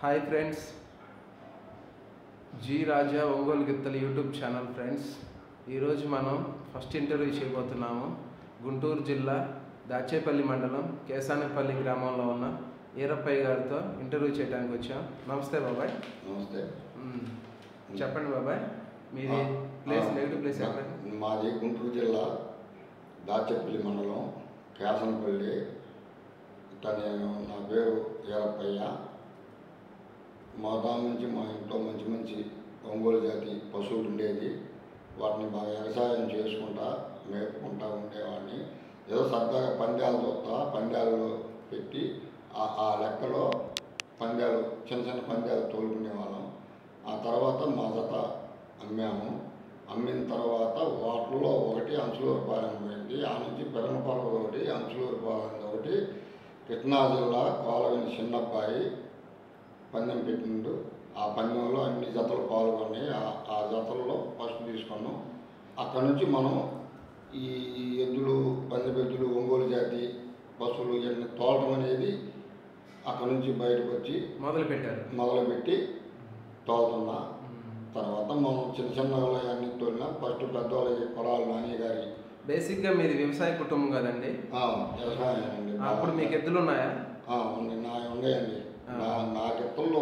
Hi friends, G Raja Ongole గిత్తలు YouTube channel friends. ఈరోజు మనం ఫస్ట్ ఇంటర్వ్యూ చేయబోతున్నాము. గుంటూరు జిల్లా దాచేపల్లి మండలం కేసానపల్లి గ్రామంలో ఉన్న ఈరప్పయ్య గారితో ఇంటర్వ్యూ చేయడానికి వచ్చాం. నమస్తే బాబాయ్. నమస్తే. చెప్పండి బాబాయ్, మీది ప్లేస్ నెగిటివ్ ప్లేస్ ఎక్కడ? మాది గుంటూరు జిల్లా దాచేపల్లి మండలం కేసానపల్లి. నా పేరు ఈరప్పయ్య. మా దాని నుంచి మా ఇంట్లో మంచి మంచి ఒంగోలు జాతి పశువులు ఉండేది. వాటిని బాగా వ్యవసాయం చేసుకుంటా మేపుకుంటా ఉండేవాడిని. ఏదో సరదాగా పందాలు చూస్తా పందాలు పెట్టి ఆ లెక్కలో పందాలు చిన్న చిన్న పందాలు తోలుకునేవాళ్ళం. ఆ తర్వాత మా జత అమ్మాము. అమ్మిన తర్వాత వాటిలో ఒకటి అంచులూరుపాలెం పోయింది. ఆ నుంచి పెరమపర్వతం ఒకటి, అంచులూరుపాలెం ఒకటి. కృష్ణా జిల్లా కోలవిని చిన్నబ్బాయి పందెం పెట్టిండు. ఆ పందెంలో అన్ని జతలు పాల్గొన్నాయి. ఆ జతల్లో ఫస్ట్ తీసుకున్నాం. అక్కడ నుంచి మనం ఈ ఎద్దులు, పందెపెద్దులు, ఒంగోలు జాతి పశువులు ఇవన్నీ తోలటం అనేది అక్కడ నుంచి బయటకు వచ్చి మొదలుపెట్టి తోలుతున్నా. తర్వాత మనం చిన్న చిన్న అన్నీ తోలినా. ఫస్ట్ పెద్దవాళ్ళకి కొడాలి నాని గారి. బేసిక్గా మీది వ్యవసాయ కుటుంబం కదండి? వ్యవసాయం అండి. అప్పుడు మీకు ఎద్దులు ఉన్నాయా? ఉన్నాయండి. నా గిత్తల్లో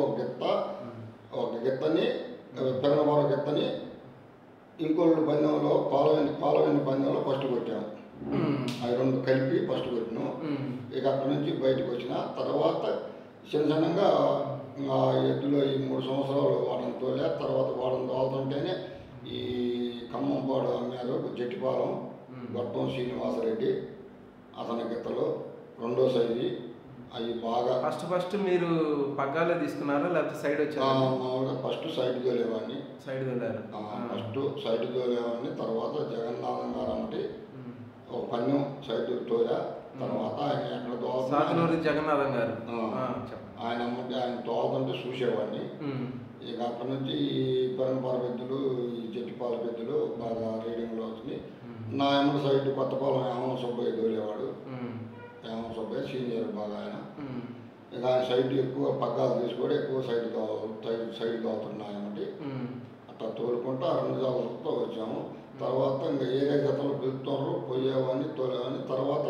ఒక గిత్తని పెరగబోర గిత్తని ఇంకోళ్ళు పందెంలో పాలవెన్ని పందెంలో ఫస్ట్ కొట్టాము. అవి రెండు కలిపి ఫస్ట్ కొట్టినాం. ఇక అక్కడి నుంచి బయటకు వచ్చిన తర్వాత చిన్న చిన్నగా ఎద్దులో ఈ 3 సంవత్సరాలు వాడని తోలే. తర్వాత వాడని తోలుతుంటేనే ఈ ఖమ్మంపాడు అమ్మారు జట్టిపాలెం గొట్టం శ్రీనివాసరెడ్డి అతని గిత్తలు రెండో సైజు. అవి బాగా ఫస్ట్ మీరు పగ్గాలే తీసుకున్నారా లేకపోతే సైడ్ వచ్చారా? మామూలుగా ఫస్ట్ సైడ్ తోలేవాడిని. సైడ్ తోలారు. ఫస్ట్ సైడ్ తోలేవాడిని. తర్వాత జగన్నాథం గారు అంటే ఒక పన్నెం సైడ్ తోలా. తర్వాత ఆయన ఎక్కడ తోలుతున్నారు జగన్నాథం గారు. ఆయన అమ్మంటే ఆయన తోలుతుంటే చూసేవాడిని. ఇక అక్కడి నుంచి ఈ పెరంపాల పెద్దలు, ఈ జట్టిపాల పెద్దలు బాగా రీడింగ్లో వచ్చినాయి. నా ఎమ్మడి సైడ్ కొత్తపాలెం యామన సుబ్బయ్య తోలేవాడు. యామన సుబ్బయ్య సీనియర్ బాగా ఆయన. ఇక ఆయన సైడ్ ఎక్కువ పగ్గాలు తీసుకొని ఎక్కువ సైడ్ తోలుతున్నాయన్నమాట. అట్లా తోలుకుంటూ ఆ 2 జాతలతో వచ్చాము. తర్వాత ఇంకా ఏరే జతలు పిలుతున్నారు, పోయేవాడిని, తోలేవాడిని. తర్వాత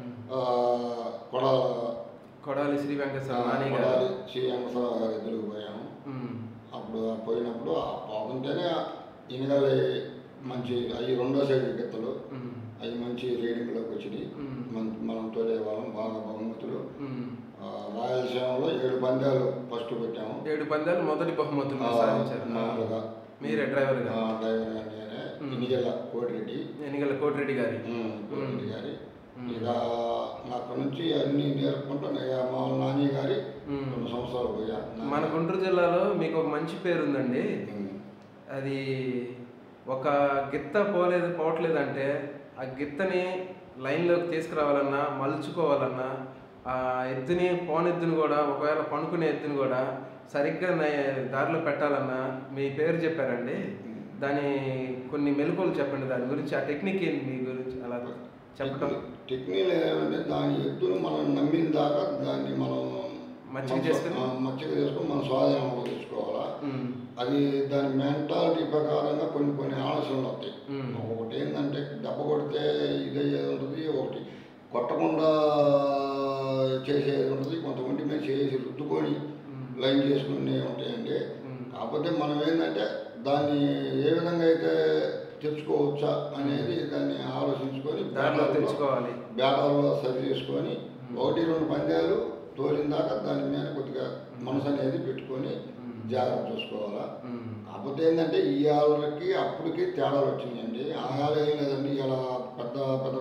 కొడాలి శ్రీ వెంకటేశ్వర గారి ఎదురుకు పోయాము. అప్పుడు పోయినప్పుడు పోతుంటేనే ఇనగలి మంచి అవి రెండో సైజు గిత్తలు అవి మంచి రీడింగ్లోకి వచ్చినాయి. మనం తోలేవాళ్ళం బాగా బహుమతులు. రాయలసీమలో 7 పందాలు ఫస్ట్ పెట్టాము. 7 పందాలు మొదటి బహుమతులు మామూలుగా. మీరే డ్రైవర్ నేనే. ఎనిగల కోటిరెడ్డి గారి. ఇక అక్కడ నుంచి అన్ని నేర్పుకుంటూ మా నాని గారి 2 సంవత్సరాలు పోయా. మన గుంటూరు జిల్లాలో మీకు ఒక మంచి పేరు ఉందండి. అది ఒక గిత్త పోవట్లేదంటే ఆ గిత్తని లైన్లోకి తీసుకురావాలన్నా, మలుచుకోవాలన్నా, ఆ ఎద్దుని పోనెద్దుని కూడా, ఒకవేళ పనుకునే ఎద్దుని కూడా సరిగ్గా దారిలో పెట్టాలన్నా మీ పేరు చెప్పారండి. దాని కొన్ని మెలకువలు చెప్పండి దాని గురించి. ఆ టెక్నిక్ ఏంటి మీ గురించి అలా చెప్పటం? టెక్నిక్ ఏమంటే దాని ఎద్దును మనం నమ్మిన దాకా దాన్ని మనం మచ్చిక చేసుకుని మనం స్వాధీనం తెచ్చుకోవాలా. అది దాని మెంటాలిటీ ప్రకారంగా కొన్ని ఆలోచనలు వస్తాయి. ఒకటి ఏంటంటే దెబ్బ కొడితే ఇదయ్యేది ఉంటుంది, ఒకటి కొట్టకుండా చేసేది ఉంటుంది, కొంత ఒంటి మీద చేసి రుద్దుకొని లైన్ చేసుకునే ఉంటాయండి. కాకపోతే మనం ఏంటంటే దాన్ని ఏ విధంగా అయితే తెచ్చుకోవచ్చా అనేది దాన్ని ఆలోచించుకొని తెచ్చుకోవాలి. బ్యాటర్లో సరి చేసుకొని 1-2 పందాలు తోలిన దాకా దాని మీద కొద్దిగా మనసు అనేది పెట్టుకొని జాగ్రత్త చూసుకోవాలా. కాకపోతే ఏంటంటే ఈ ఆళ్ళకి అప్పటికి తేడాలు వచ్చినాయండి. ఆయాలు ఏం లేదండి. ఇలా పెద్ద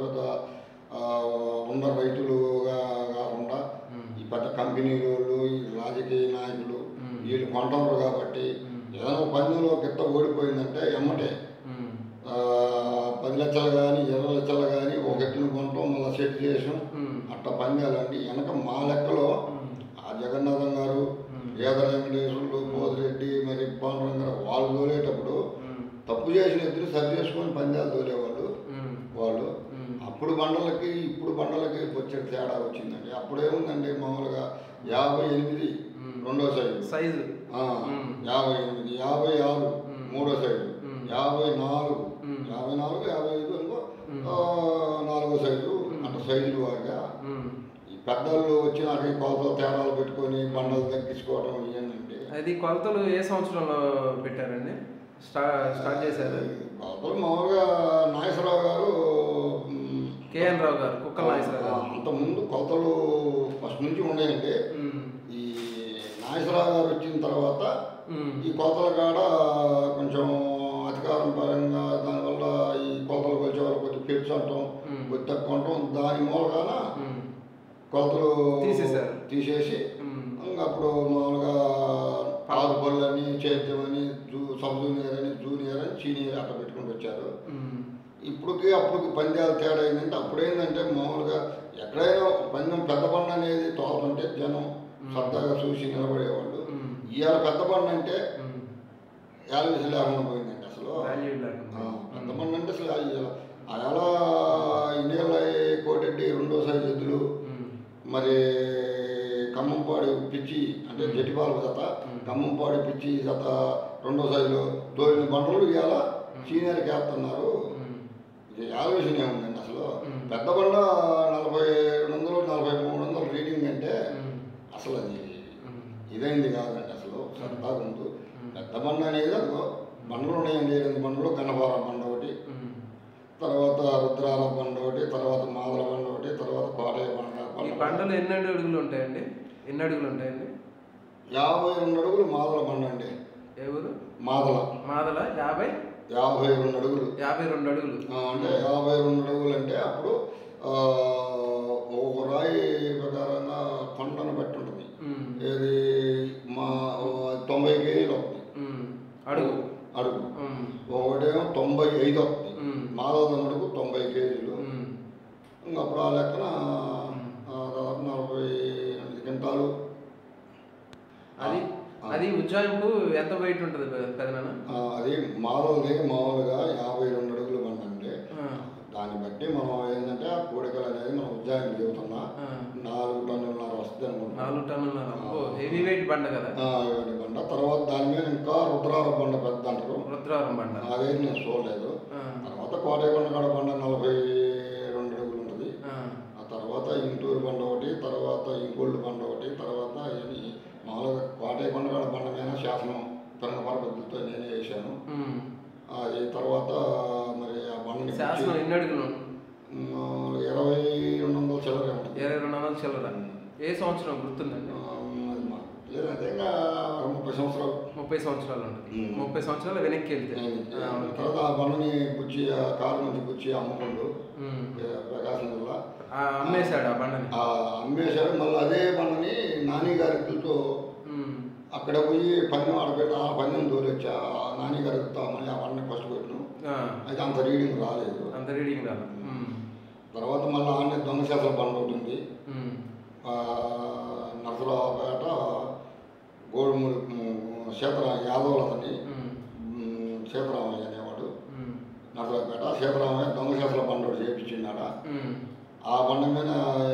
ఉన్న రైతులుగా కాకుండా ఈ పెద్ద కంపెనీలు, ఈ రాజకీయ నాయకులు వీళ్ళు కొంటారు కాబట్టి ఏదైనా పందెంలో గిత్త ఓడిపోయిందంటే ఎమ్మటే 10 లక్షలు కానీ 20 లక్షలు కానీ ఒక ఎత్తును కొనటం, మళ్ళీ సెట్ చేసాం. అట్లా పందాలండి. వెనక మా లెక్కలో ఆ జగన్నాథం గారు, వేద వెంకటేశ్వరులు, పోదిరెడ్డి, మరి పాండురంగ వాళ్ళు తోలేటప్పుడు తప్పు చేసిన ఎద్దులు సరి చేసుకొని పందాలు తోలేవాళ్ళు వాళ్ళు. అప్పుడు బండలకి ఇప్పుడు బండలకి వచ్చే తేడా వచ్చిందండి. అప్పుడేముందండి, మామూలుగా 58 రెండో సైజు సైజు 58, 56 మూడో సైజు, 54, 54, 55 అనుకో నాలుగో సైజు అట్లా సైజులు వాగా. ఈ పెద్దలు వచ్చి నాకు కొలతలు తేడాలు పెట్టుకొని బండలు తగ్గించుకోవడం ఏంటంటే అది కొలతలు ఏ సంవత్సరంలో పెట్టారండి? స్టార్ట్ చేశారు కొలతలు మామూలుగా నాగేశ్వరరావు గారు, కేఎన్ రావు గారు, కుక్కల నాగేశ్వరరావు గారు. అంతకుముందు కొలతలు ఫస్ట్ నుంచి ఉండేయండి. ఈ నాగేశ్వరరావు గారు వచ్చిన తర్వాత ఈ కొలతల కాడ కొంచెం అధికారం పరంగా దానివల్ల ఈ కొలతలు కొలిచే వాళ్ళు కొద్దిగా పెంచడం, కొద్ది తక్కువ ఉండటం, దాని మూలగాన కొలతలు తీసేసి ఇంకా అప్పుడు మామూలుగా పాత బళ్ళని చేద్దామని సబ్ జూనియర్ అని, జూనియర్ అని, సీనియర్ అట్లా పెట్టుకుంటూ వచ్చారు. ఇప్పటికి అప్పటికి పందాలు తేడా ఏంటంటే అప్పుడేంటంటే మామూలుగా ఎక్కడైనా పందెం పెద్ద బండ అనేది తోలుతుంటే జనం సరదాగా చూసి నిలబడేవాళ్ళు. ఇవాళ పెద్ద బండ అంటే వాల్యూస్ లేకుండా పోయిందండి అసలు. పెద్ద బండ అంటే అసలు అలా ఇండియాలో కోటెడ్డి రెండో సైజు ఎద్దులు, మరి ఖమ్మంపాడి పిచ్చి అంటే జటిపాలకు జత, ఖమ్మంపాడి పిచ్చి జత రెండో సైజులో తోలిన బండలు ఇవాళ సీనియర్ క్యాప్తున్నారు. ఇది ఆలోచన ఏముందండి అసలు. పెద్ద బండ 4200, 4300 రీడింగ్ అంటే అసలు అది ఇదైంది కాదండి అసలు. సరదాగా ఉంటూ పెద్ద బండ అనేది అదిగో బండలు ఉన్నాయండి. 8 బండలు, గన్నపార బండ ఒకటి, తర్వాత రుద్రాల బండ ఒకటి, తర్వాత మాదల బండ ఒకటి, తర్వాత కోటయ్య బండ. ఈ బండలు ఎన్ని అడుగులు ఉంటాయండి? 52 అడుగులు మాదల బండ అండి. ఏ ఊరు? మాదల. 52 అడుగులు. 52 అడుగులు అంటే 52 అడుగులు అంటే అప్పుడు ఒక రాయి ప్రకారంగా కొండను బట్టి ఉంటుంది. ఏది మా 90 కేజీలు వస్తుంది అడుగు. ఒకటేమో 95 వస్తుంది. మాదల అడుగు 90 కేజీలు. ఇంకా అప్పుడు ఆ లెక్కన దాదాపు 48 క్వింటాలు. అది అది ఉజ్జాయింపు ఎంత వెయిట్ ఉంటుంది పెదనాన్న? అది మాదలది మామూలుగా 52 అడుగులు బండ అండి. దాన్ని బట్టి మనం ఏంటంటే ఆ కోడికలు అనేది మనం ఉజ్జాయింపు చెబుతున్నా 4 టన్నులన్నర వస్తుంది అనుకుంటున్నాం. 4 టన్నులన్నర హెవీ వెయిట్ బండ కదా. హెవీ బండ. తర్వాత దాని మీద ఇంకా రుద్రారం బండ పెద్ద అంటారు. రుద్రారం బండ అదేది నేను చూడలేదు. తర్వాత కోటయ్య కాడ బండ 42 అడుగులు ఉంటుంది. ఆ తర్వాత ఇంటూరు బండ ఒకటి, తర్వాత ఇంకోళ్ళు బండ ఒకటి, తర్వాత ఇవన్నీ మామూలుగా కోటయ్య కాడ బండ మీద శాసనం పెరంగపార పద్ధతితో నేనే వేసాను. అది తర్వాత మరి ఆ బండ శాసనం ఎన్ని అడుగులు? 2200 చిల్లర ఉంటుంది. 2200 చిల్లర. ఏ సంవత్సరం గుర్తుందండి? లేదంటే ఇంకా 30 సంవత్సరాలు. 30 సంవత్సరాలు ఉంటుంది. 30 సంవత్సరాలు వెనక్కి వెళ్తే తర్వాత ఆ బండని గుచ్చి ఆ కారు నుంచి గుచ్చి అమ్ముకుంటూ ప్రకాశం జిల్లా అమ్మేశాడు. ఆ బండని అమ్మేశాడు. మళ్ళీ అదే బండని నాని గారితో అక్కడ పోయి పందెం ఆడబెట్టి ఆ పందెం దూరొచ్చి నాని గారితో మళ్ళీ ఆ బండని ఫస్ట్ పెట్టిను. అయితే అంత రీడింగ్ రాలేదు. తర్వాత మళ్ళీ ఆనే దొంగశాసల బండ ఉంటుంది. నరసరావుపేట గోడుమూడి యాదవులు అతని సీతారామయ్య అనేవాడు. నరసరావుపేట సీతారామయ్య దొంగశాసల బండ ఒకటి చేయించిండాడ. ఆ బండ మీద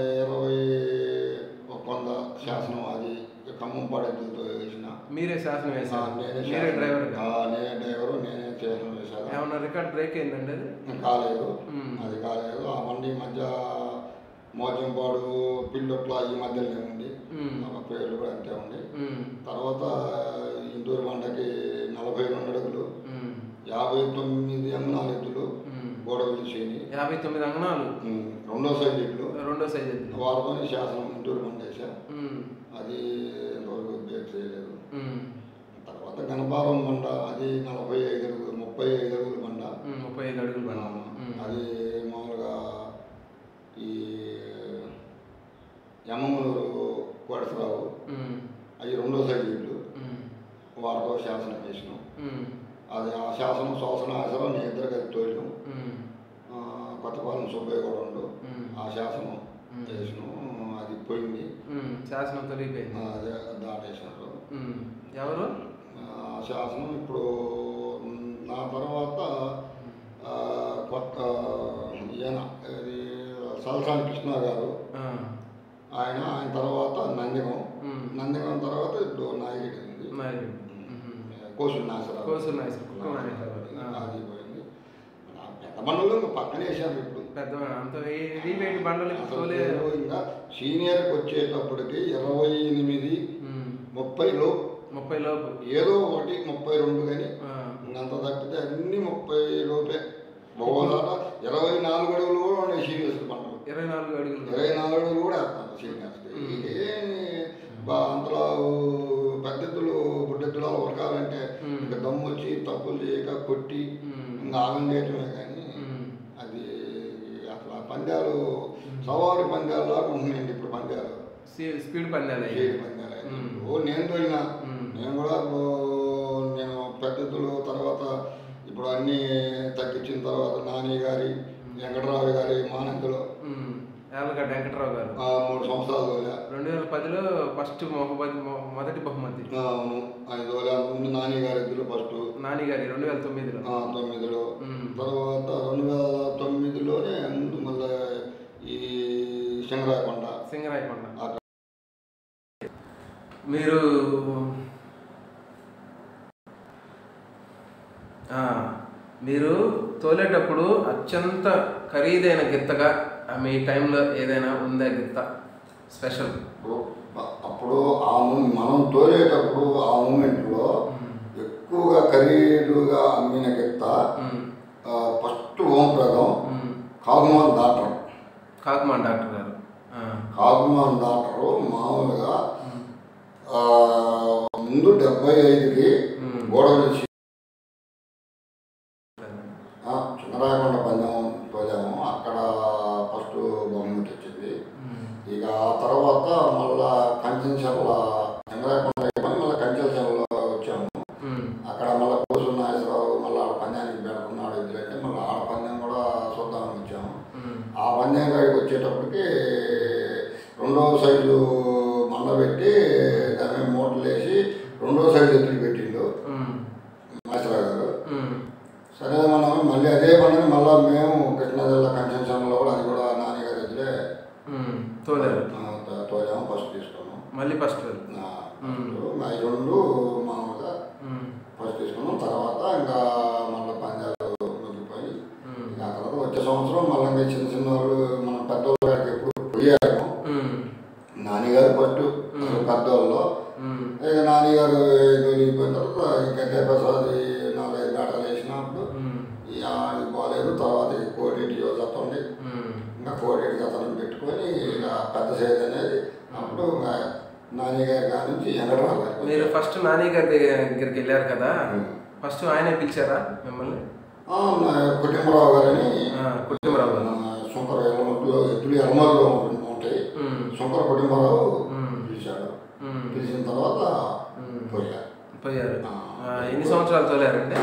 20 శాసనం అది ఖమ్మం పాడేతో వేసిన. మీరే శాసనం వేసారు? నేనే డ్రైవరు, నేనే శాసనం వేసాను. ఏమన్నా రికార్డ్ బ్రేక్ అయిందండి? అది కాలేదు. అది కాలేదు. ఆ బండి ఈ మధ్య మోజంపాడు పిల్లొట్ల ఈ మధ్యలోనే ఉంది. పేర్లు కూడా అంతే ఉంది. తర్వాత ఇంటూరు బండకి 42 అడుగులు, 59 అంగనాలు ఎద్దులు, గోడవల్లి చేని 59 అంగనాలు, రెండో సైజు ఎడ్లు. వారితో శాసనం ఇంటూరు బండ వేసా. అది ఎంతవరకు బ్రేక్ చేయలేదు. తర్వాత గణపారం బండ అది 35 అడుగులు, 35 అడుగులు బండ. 35 అడుగులు బండ. అది మామూలుగా ఈ యమమూరు కోటరావు అవి రెండో సైజు ఇల్లు. వారితో శాసనం వేసినాం. అది ఆ శాసనం శోసన ఆసనం నేను ఇద్దరు కలిపి తోలినాం. కొత్తపాలెం సుబ్బయ్య కూడా ఉండు. ఆ శాసనం వేసినాం. అది పోయింది. శాసనం తొలిగిపోయింది. అదే దాటేసినారు. ఎవరు? ఆ శాసనం ఇప్పుడు నా తర్వాత కొత్త ఈయన ఇది సలసాని కృష్ణ గారు ఆయన తర్వాత నందిగం తర్వాత ఇప్పుడు నాయకుడు ఉంది. కోసూరు నాగేశ్వరరావు అది పోయింది. పెద్ద బండలు ఇంకా పక్కనే వేసారు ఇప్పుడు. పెద్ద అంత హెవీ బండలు ఇంకా సీనియర్కి వచ్చేటప్పటికి 28, 30 లోపు ఏదో ఒకటి 32 కానీ అంత తప్పితే అన్ని 30 లోపే. ఒక్కోసారి 24 అడుగులు కూడా ఉన్నాయి సీనియర్స్ బండలు. 24 అడుగులు కూడా వేస్తాను సీనియర్స్కి. అంతలో పెద్దెత్తులు బుడ్డెత్తులు ఉరకాలంటే ఇంకా దమ్ము వచ్చి తప్పులు చేయక కొట్టి ఇంకా ఆగం చేయటమే. కానీ అది అసలు ఆ పందాలు సవారి పందాలులాగా ఉంటున్నాయండి ఇప్పుడు. పందాలు స్పీడ్ పందాలు నేను తోలినా. నేను కూడా నేను పెద్దెత్తులు తర్వాత ఇప్పుడు అన్నీ తగ్గించిన తర్వాత నాని గారి వెంకటరావు గారి మానందులో యాలగడ్డ వెంకటరావు గారు 3 సంవత్సరాలు తోలా. 2010లో ఫస్ట్ మొదటి బహుమతి. అవును, 5 తోలా. ముందు నాని గారి ఎద్దులు ఫస్ట్. నాని గారి 2009లో. తర్వాత 2009లోనే ముందు మళ్ళీ ఈ సింగరాయకొండ. మీరు తోలేటప్పుడు అత్యంత ఖరీదైన గిత్తగా మీ టైంలో ఏదైనా ఉందా గిత్త స్పెషల్? అప్పుడు మనం తోలేటప్పుడు ఆ మూమెంట్లో ఎక్కువగా ఖరీదుగా అమ్మిన గిత్త ఫస్ట్ ఓంప్రదం కాకుమాన్ డాక్టర్ గారు. కాకుమాన్ డాక్టరు మామూలుగా ముందు 75కి గోడలు చిన్నరాయకొండ పందెం తోలాము. అక్కడ ఫస్ట్ బహుమతి వచ్చింది. ఇక ఆ తర్వాత మళ్ళా కంచెల చంద్రాయకొండ మళ్ళీ కంచెల వచ్చాము. అక్కడ మళ్ళీ కోసూరు నాగేశ్వరరావు మళ్ళీ ఆడ పందానికి పెడుతున్నాడు ఎదురైతే మళ్ళీ ఆడ పందెం కూడా చూద్దామని వచ్చాము. ఆ పందెం కాడికి వచ్చేటప్పటికి 2వ సైజు మండబెట్టి దాని మూటలు వేసి 2వ సైజు ఎత్తులు పెట్టిండు నాగేశ్వరరావు గారు. సరే మనం మళ్ళీ అదే పండుగ మళ్ళీ మేము కృష్ణా జిల్లా కంచెంలో కూడా అది కూడా నాని గారి ఎదురే తోలాము. ఫస్ట్ తీసుకున్నాం. మళ్ళీ ఫస్ట్ 2 మామూలుగా ఫస్ట్ తీసుకున్నాం. తర్వాత ఇంకా మళ్ళీ పందాలు ముగిపోయి ఆ తర్వాత వచ్చే సంవత్సరం మళ్ళీ చిన్న వాళ్ళు మన పెద్దవాళ్ళకి ఎప్పుడు పోయాము. నానిగారు ఫస్ట్ పెద్దవాళ్ళు. ఇక నానిగారు వెళ్ళిపోయిన తర్వాత గడ్డే ప్రసాద్ 4-5 బేటాలు వేసినప్పుడు అది బాగాలేదు. తర్వాత కోటి జతండి ఇంకా కోటి జతనం పెట్టుకొని ఇక పెద్ద సైజ్ అనేది అప్పుడు నాని గారి కాడ నుంచి వెంకటరావు గారు. మీరు ఫస్ట్ నాని గారి దగ్గరికి వెళ్ళారు కదా, ఫస్ట్ ఆయనే పిలిచారా మిమ్మల్ని? కుటుంబరావు గారని కుటుంబరావు గారు శంకర ఎల్లమల్లో ఎద్దులు ఎల్లమల్లో ఉంటాయి. శంకర కుటుంబరావు పిలిచాడు. పిలిచిన తర్వాత పోయారు. ఎన్ని సంవత్సరాలు తోలారంటే?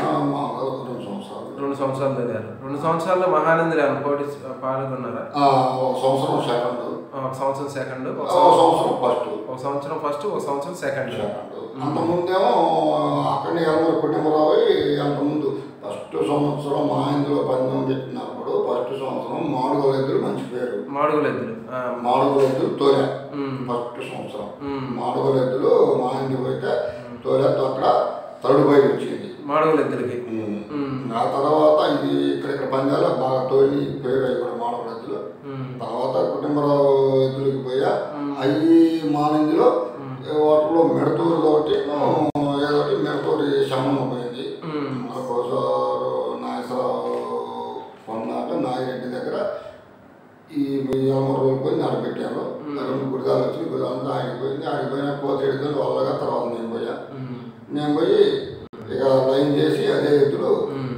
2 సంవత్సరాలు తోలారు. 2 సంవత్సరాల్లో మహానందిలో పాల్గొన్నారా? ఒక సంవత్సరం సెకండ్, ఒక సంవత్సరం సెకండ్, ఒక సంవత్సరం ఫస్ట్, ఒక సంవత్సరం సెకండ్. అంతకుముందేమో అక్కడిని ఎల్లమూరి కుటుంబరావు. అంతకుముందు ఫస్ట్ సంవత్సరం మా ఇందులో పందెం పెట్టినప్పుడు ఫస్ట్ సంవత్సరం మాడుగుల ఎద్దులు మంచి పేరు. మాడుగుల ఎద్దులు తోలే ఫస్ట్ సంవత్సరం. మాడుగుల ఎద్దులు మా ఇంటికి పోతే తోలేతో అక్కడ థర్డ్ ప్రైజ్ వచ్చింది మాడుగుల ఎద్దులకి. ఆ తర్వాత ఇది ఇక్కడ పందాలు బాగా తోలి పేరు అవి కూడా మాడుగుల ఎద్దులు. తర్వాత కుటుంబరావు ఎద్దులకి పోయా. అవి మానిందిలో వాటిలో మెడతూరు తోటి ఏదోటి మెడతూరి శమనం పోయింది. కోసారు నాగేశ్వరరావు కొన్నాక నాగిరెడ్డి దగ్గర ఈ 3 రోజులు పోయి నడపెట్టాను. 2 గుడిదాలు వచ్చి గుడిదాలంతా ఆగిపోయింది. ఆగిపోయినా కోతిరెడ్డి వాళ్ళగా తర్వాత నేను పోయి ఇక లైన్ చేసి అదే ఎద్దులు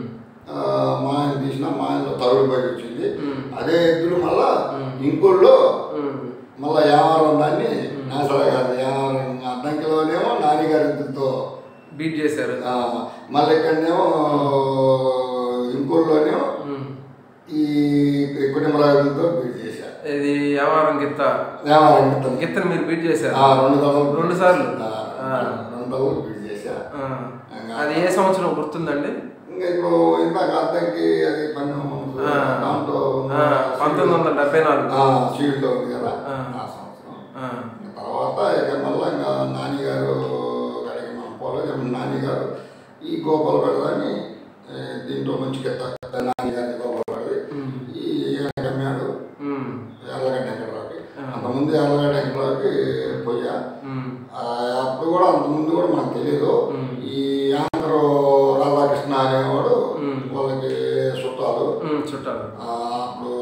మా ఆయన తీసిన మా ఆయనలో తరుడు బయట వచ్చింది. అదే ఎద్దులు మళ్ళా ఇంకోళ్ళు మళ్ళీ యామారం దాన్ని నాసరా గారు యామారం అడ్డంకిలోనేమో నానిగారి ఎద్దులతో బీట్ చేశారు. మళ్ళీ ఇక్కడనేమో ఇంకోళ్ళలోనేమో ఈ కుటుంబరావులతో బీట్ చేశారు. ఇది యామారం గిత్తను మీరు బీట్ చేశారు 2 సార్లు బీట్ చేశారు. అది ఏ సంవత్సరం గుర్తుందండి? ఇంకా ఇప్పుడు ఇందాక అర్థంకి అది దాంట్లో 1974 షీల్డ్లో ఉంది కదా ఆ సంవత్సరం. తర్వాత ఇక మళ్ళీ ఇంకా నాన్నగారు కడిగి మనం పోలేదు. నాన్నగారు ఈ గోపాల పెడదాన్ని దీంట్లో మంచి కింద నాన్నగారిని గోపాల పెడది ఈ కమ్మాడు ఎర్రగడ్డ ఎక్కడరాకి. అంతకుముందు ఎర్రగడ్డ ఎక్కడరాకి పోయా. అప్పుడు కూడా అంతకుముందు కూడా మనకు తెలియదు. ఈ ఆంధ్ర రాధాకృష్ణ అనేవాడు వాళ్ళకి చుట్టాలు. అప్పుడు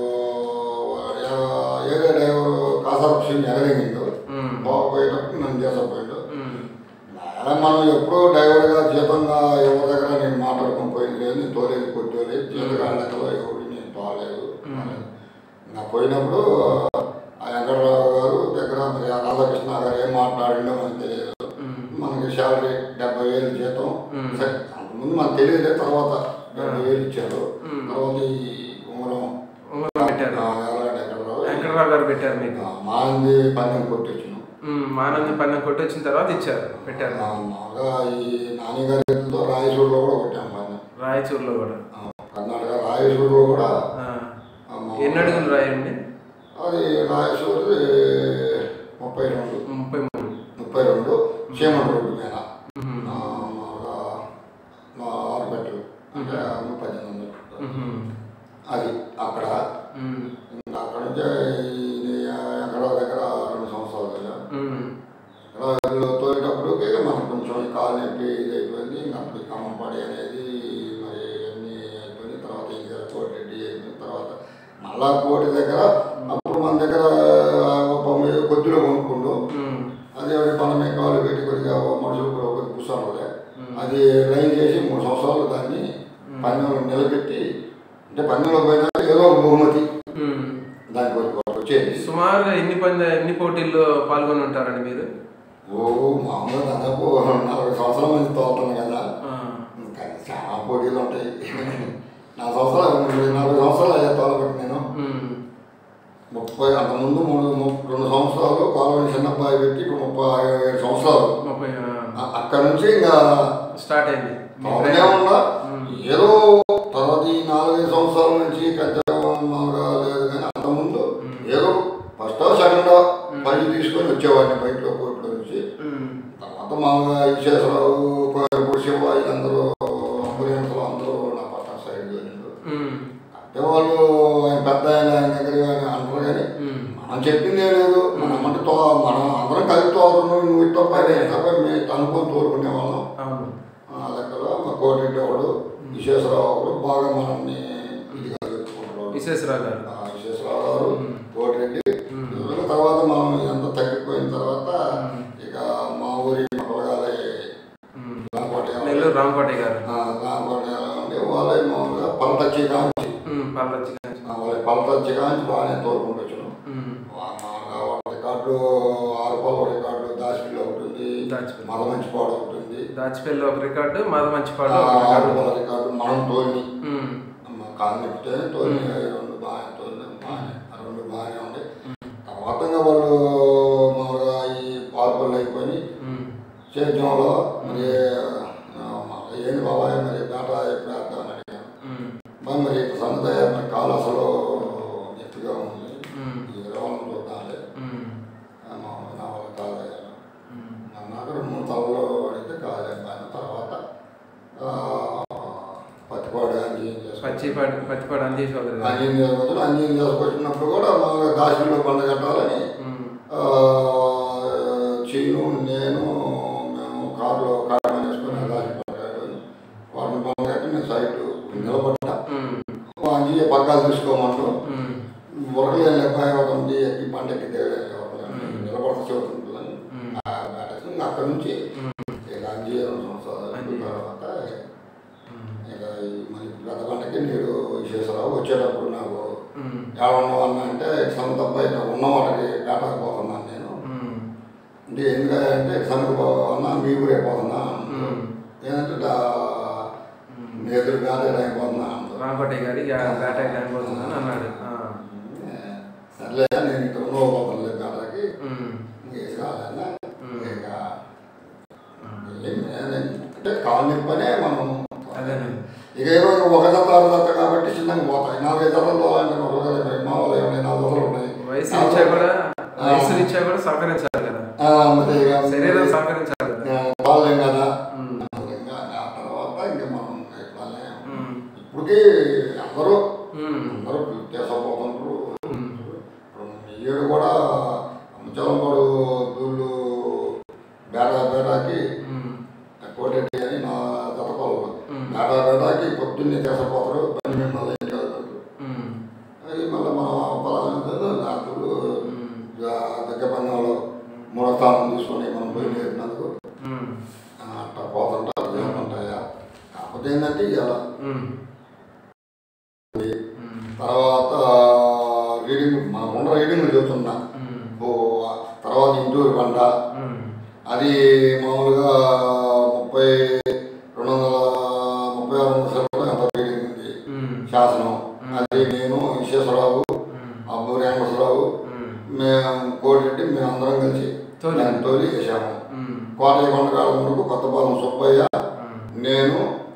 ఏదో డ్రైవర్ కాసారపు ఎగరింగిండు పోయేటప్పుడు నన్ను చేసపోయాడు. మనం ఎప్పుడూ డ్రైవర్గా జీతంగా ఎవరి దగ్గర నేను మాట్లాడుకొని పోయింది లేదు. నేను తోలేదు కొట్టేది జీతగాళ్ళ దగ్గర ఎవరు నేను తోలేదు. నా పోయినప్పుడు ఆ వెంకటరావు గారు దగ్గర మరి రాధాకృష్ణ గారు ఏం మాట్లాడిండో మనకు తెలియదు. మనకి శాలరీ 70,000 జీతం. సరే అంతకుముందు మనకు తెలియదు. తర్వాత 70,000 ఇచ్చారు. తర్వాత ఈ ఉంగరం వెంకటరావు గారు పెట్టారు మీకు. మానంది పన్నెం కొట్టించాను. మానంది పన్నెం కొట్టించిన తర్వాత ఇచ్చారు పెట్టారు. మామూలుగా ఈ నాన్నగారితో రాయచూరులో కూడా కొట్టాము పన్నెం. రాయచూరులో కూడా కర్ణాటక రాయచూరులో కూడా. ఎన్ని అడుగులు రాయండి? అది రాయచూరు 32 చీమల రోడ్డు మీద మామూలుగా 6 పెట్టలు అంటే 1800 అది అక్కడ. అక్కడ నుంచే వెంకటరావు దగ్గర 2 సంవత్సరాలు తోలేటప్పటికి మనకు కొంచెం కాలు నొప్పి ఇది అయిపోయింది. ఇంకా అప్పుడు కమ్మపాడి అనేది మరి అన్నీ అయిపోయింది. తర్వాత ఇంకా కోటిరెడ్డి అయిపోయిన తర్వాత మళ్ళా కోటి దగ్గర అప్పుడు మన దగ్గర కొద్దిలో కొనుక్కుండు. అది పనమే కాలు పెట్టి కొద్దిగా మనుషులు కూడా కొద్ది కూర్చోవాలి. అది లైన్ చేసి 3 సంవత్సరాలు దాన్ని పన్నెంలో నిలబెట్టి అంటే పన్నెంలో పోయినా ఏదో ఒక బహుమతి దానికి వచ్చేది. సుమారుగా ఎన్ని పోటీల్లో పాల్గొని ఉంటారండి మీరు? మామూలుగా దాదాపు 40 సంవత్సరాల మంది తోలుతాను కదా. చాలా పోటీలు ఉంటాయి. 40 సంవత్సరాలు అయ్యా తోలబెట్టి నేను. 30 అంతకుముందు 2 సంవత్సరాలు పాల్గొని చిన్నబ్బాయి పెట్టి ఇప్పుడు 37 సంవత్సరాలు. అక్కడ నుంచి ఇంకా స్టార్ట్ అయింది. ఉందా ఏదో తర్వాత ఈ 4-5 సంవత్సరాల నుంచి మామూలుగా లేదు. కానీ అంతకుముందు ఏదో ఫస్ట్ సెకండ్ పని తీసుకొని వచ్చేవాడిని బయటలో కోర్టులో నుంచి. తర్వాత మామూలుగా ఈశ్వరరావు శివ అందరూ అంబులెన్స్లో అందరూ నా పక్కన సైడ్ అంటే వాళ్ళు ఆయన పెద్ద ఆయన దగ్గర అంటారు. కానీ మనం చెప్పింది ఏం లేదు. మనం అందరం కలిసి తోలుతున్నాం. నువ్వు ఇట్లా పైన మేము అనుకొని తోలుకునే వాళ్ళం. ఆ లెక్కలో మా కోటిరెడ్డి ఒకడు విశ్వేశ్వరరావు ఒకడు బాగా మనల్ని ఇదిగా చెప్పుకుంటున్నాడు. విశ్వేశ్వరరావు గారు కోటిరెడ్డి. తర్వాత మనం ఎంత తగ్గిపోయిన తర్వాత ఇక మా ఊరి పొలగాలి రామకోట గారు ఉండి వాళ్ళ మామూలుగా పలతచ్చి కాంచి బాగానే తోలుకుంటూ వచ్చాను. వాళ్ళ రికార్డు 6 పళ్ళ రికార్డు దాచిపిల్లి ఒకటి ఉంది. మదమంచిపాడు ఒకటి ఉంది. దాచిపల్లి ఒక రికార్డు, మదమంచిపాడు 6 పళ్ళ రికార్డు మనం తోలిని కాలు నిప్పితే తోలిని 2 బాగానే తోలినాం. బాగానే ఉంది. తర్వాత వాళ్ళు మామూలుగా ఈ 6 పళ్ళు అయిపోయి సేద్యంలో మరి ఏంది బాబాయ్ మరి బేట ఎప్పుడు వేద్దామని అడిగాను. మరి సందయ మరి కాలు అసలు ఎత్తుగా ఉంది. ఈ రవాణా చూద్దాంలే మామూలు నా వల్ల కాదయ్యాను. నాకు 2-3 తలలో అడిగితే కాదైపోయిన తర్వాత పత్తిపాడు అంజీని చేసుకొచ్చినప్పుడు కూడా మామూలుగా దాసిలో బండ కట్టాలని చీను నేను మేము కారు వేసుకొని దాచి వాడిని బండ కట్టి నేను సైడ్ నిలబడ్డా. అంజీ పగ్గాలు తీసుకోమంటూ మురకలేని లెబ్బాయి ఎక్కి పంట ఎక్కి నిలబడతా చెబుతుంటుందని అక్కడ నుంచి ఇక అంజీ 2 సంవత్సరాలు తర్వాత ఇక మళ్ళీ పెద్ద పంటకి నీడు విశ్వేశ్వరరావు వచ్చేటప్పుడు నాకు ఎలా ఉన్నావన్నా అంటే సొంత అబ్బాయి ఉన్న వాటికి పేటకు పోతున్నాను నేను. అంటే ఎందుకంటే సన్నకు పోతున్నా మీ ఊరే పోతున్నా ఏంటంటే మీ ఎదురు పేట అయిపోతున్నా రామకోటయ్య గారి పేట అయిపోతున్నాను అన్నాడు. సర్లే నేను ఇక్కడ ఉండకపోతానులే పేటకి రాదన్నా. అంటే కాలు నిప్పనే మనం ఇక ఏదో ఒక జత 6 జత కాబట్టి చిన్నగా పోతాయి. 4-5 జతల్లో మా వాళ్ళు 4 జతలు ఉన్నాయి. వయసు రీత్యా కూడా సహకరించాలి కదా. మరి శరీరం సహకరించాలి. వాళ్ళేం కదా. ఆ తర్వాత ఇంకా మనం ఎట్లానే ఇప్పటికీ అందరూ వ్యత్యాసపోతుంటారు. ఈడు కూడా ముచ్చలంపాడు దూళ్ళు బేటాకి కోటెట్టి అని నా జతపాలు బేటాకి పొద్దున్నే చేసపోతారు. బండి మళ్ళీ ఇంటికి వెళ్తారు. అది మళ్ళీ మనం పలానా నాకులు దగ్గర పందంలో మూడో స్థానం తీసుకొని మనం పోయి నేర్పినందుకు అట్లా పోతుంటారు. ఏమంటాయా కాకపోతే ఏంటంటే ఇలా తర్వాత రీడింగ్ మనకున్న రీడింగ్ చెబుతున్నా. తర్వాత ఇంటూరు బండ అది మామూలుగా 236 ఎంత రీడింగ్ ఉంది శాసనం. అది నేను విశ్వేశ్వరరావు, అబ్బూరి వెంకటేశ్వరరావు, మేము కోటిరెడ్డి మేమందరం కలిసి తోలి వేసాము. కోటయ్య కొండకాల వరకు కొత్తపాలెం సుబ్బయ్య, నేను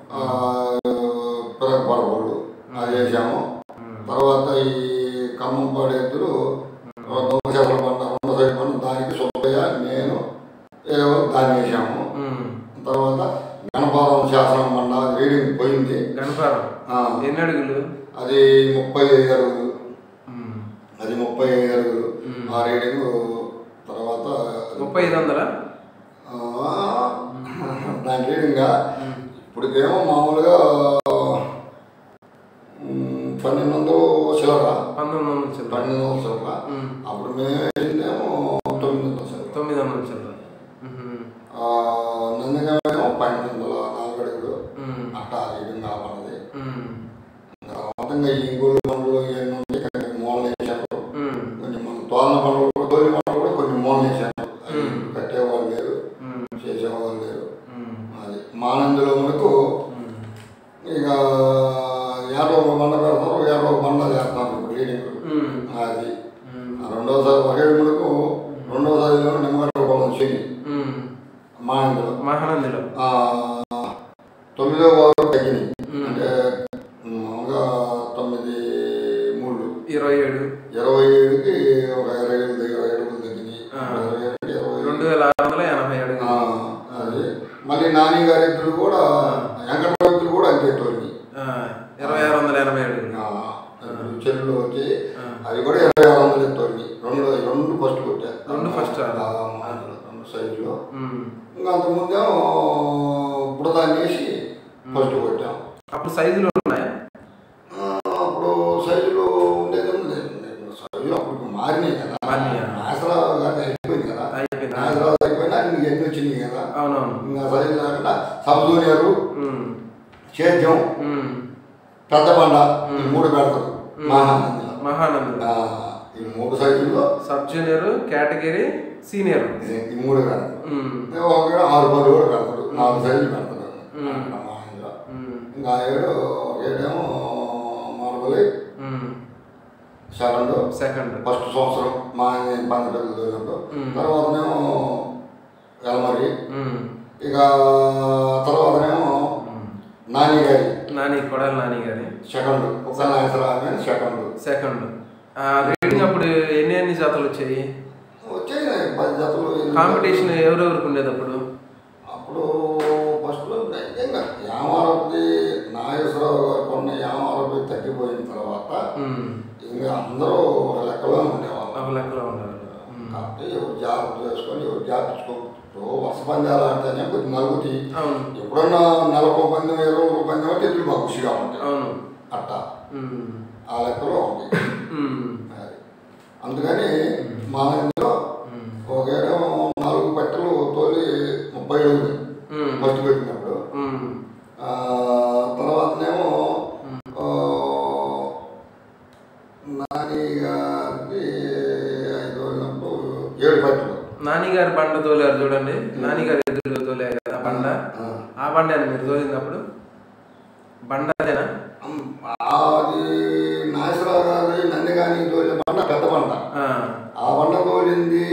పిరగపడబోళ్ళు అది వేసాము. తర్వాత ఈ ఖమ్మం పాడేద్దరు దొంగశాసల పంట 2 సైడ్ పంట దానికి సుబ్బయ్య, నేను దాన్ని వేసాము. తర్వాత గణపారం శాసనం పంట రీడింగ్ పోయింది. గణపారం ఎన్ని అడుగులు? అది 35 అడుగులు. అది 35 అడుగులు ఆ రీడింగ్. తర్వాత 3500 దాని రీడింగ్గా ఇప్పటికేమో మామూలుగా 1200 చిల్లర. 1200 చిల్లర. అప్పుడు మేము వేసిందేమో 900 చిల్లర. 900 చిల్లర. నందిగామేమో 1204 అడుగులు. అట్టా రీడింగ్ కాపాడది. తర్వాత ఈ ఇంగుళ్ళు పండ్లు ఇవన్నీ ఉంటాయి. మూలలు వేసారు. కొంచెం మన తోలన పండ్లు తోలి పండ్లు కూడా కొన్ని మూలలు వేసారు. కట్టేవాళ్ళు లేరు, చేసేవాళ్ళు లేరు. అది మానందులో మనకు ఇక 50 బండ పెడతారు, 50 బండ చేస్తారు ఇప్పుడు రీడింగ్. అది రెండోసారి ఒకే మనకు రెండోసారిలో నిమ్మగడ్డ పొలం శని మహానందిలో 9వ వారు తగ్గినాయి. అంటే మామూలుగా 9 3 27కి ఒక 20 అడుగులు తగ్గినాయి. 2680 అడుగులు. అది మళ్ళీ నాని గారి ఇద్దరు కూడా వెంకటరావు ఇద్దరు కూడా అంతే తోలి 2680 అడుగులు. చెల్లు వచ్చి అది కూడా 2600 తోలి. రెండు ఫస్ట్ కొట్టారు. 2 ఫస్ట్ 2 సైజులో. ఇంకా అంతకుముందేమో బుడదాన్ని వేసి ఫస్ట్ కొట్టాం. అప్పుడు సైజులు ఉన్నాయా? అప్పుడు సైజులు ఉండేది. సైజులు అప్పుడు మారినాయి కదా. నాగరావు గారి అయిపోయింది కదా. నాగరావు అయిపోయినా ఇంక ఎన్ని వచ్చినాయి కదా. ఇంకా సైజు లేకుండా సబ్ జూనియర్, సేద్యం, పెద్ద బండ ఈ 3 పెడతారు మహానందిలో. ఈ 3 సైజుల్లో సబ్ జూనియర్, కేటగిరీ, సీనియర్ ఈ 3 పెడతారు. ఒక 6-10 కూడా పెడతారు. 4 సైజులు పెడతారు మహానందిలో. ఇంకా 7 మార్బలి సెకండ్ ఫస్ట్ సంవత్సరం మా 12 పిల్లలు తోలినప్పుడు. తర్వాతనేమో ఎలమరి. ఇక తర్వాతనేమో కొడాలి నాని గారి సెకండ్. Second reading. అప్పుడు ఎన్ని జాతలు వచ్చాయి? 10 జతలు. కాంపిటీషన్ ఎవరెవరికి ఉండేది అప్పుడు? అప్పుడు ఫస్ట్లో యామారపతి నాగేశ్వరరావు గారు కొన్న యామారపతి తగ్గిపోయిన తర్వాత ఇంకా అందరూ ఒక లెక్కలో ఉండేవాళ్ళు. కాబట్టి ఎవరు జాగ్రత్త చేసుకొని ఎవరు జాపించుకోవచ్చు. వర్ష పందాలు అంటేనే కొద్ది నలుగుతాయి. ఎప్పుడన్నా నెలకు పందెం 20 పందెం అంటే ఇద్దరు మాకు ఖుషిగా ఉంటాయి. అట్టా ఆ లెక్కలో ఉంటాయి. అందుకని మా ఇంట్లో ఒకేమో 4 పెట్టెలు తోలి 30 అడుగులు ఫస్ట్ పెట్టినప్పుడు. తర్వాతనేమో నాని గారికి 5 తోలినప్పుడు 7 పెట్టెలు. నానిగారి బండ తోలారు చూడండి. నానిగారి ఎదురు తోలారు కదా బండ. ఆ బండ మీరు తోలినప్పుడు బండ అదేనా? అది నాగేశ్వరరావు గారి నందిగాని తోలిన బండ పెద్ద బండ. ఆ బండ తోలింది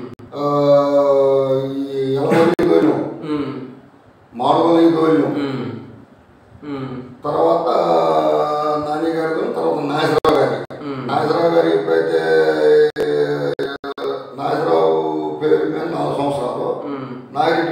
మాడుగోలి తోలిను. తర్వాత నాని గారి, తర్వాత నాగేశ్వరరావు గారి ఎప్పుడైతే నాగేశ్వరరావు పేరు మీద 4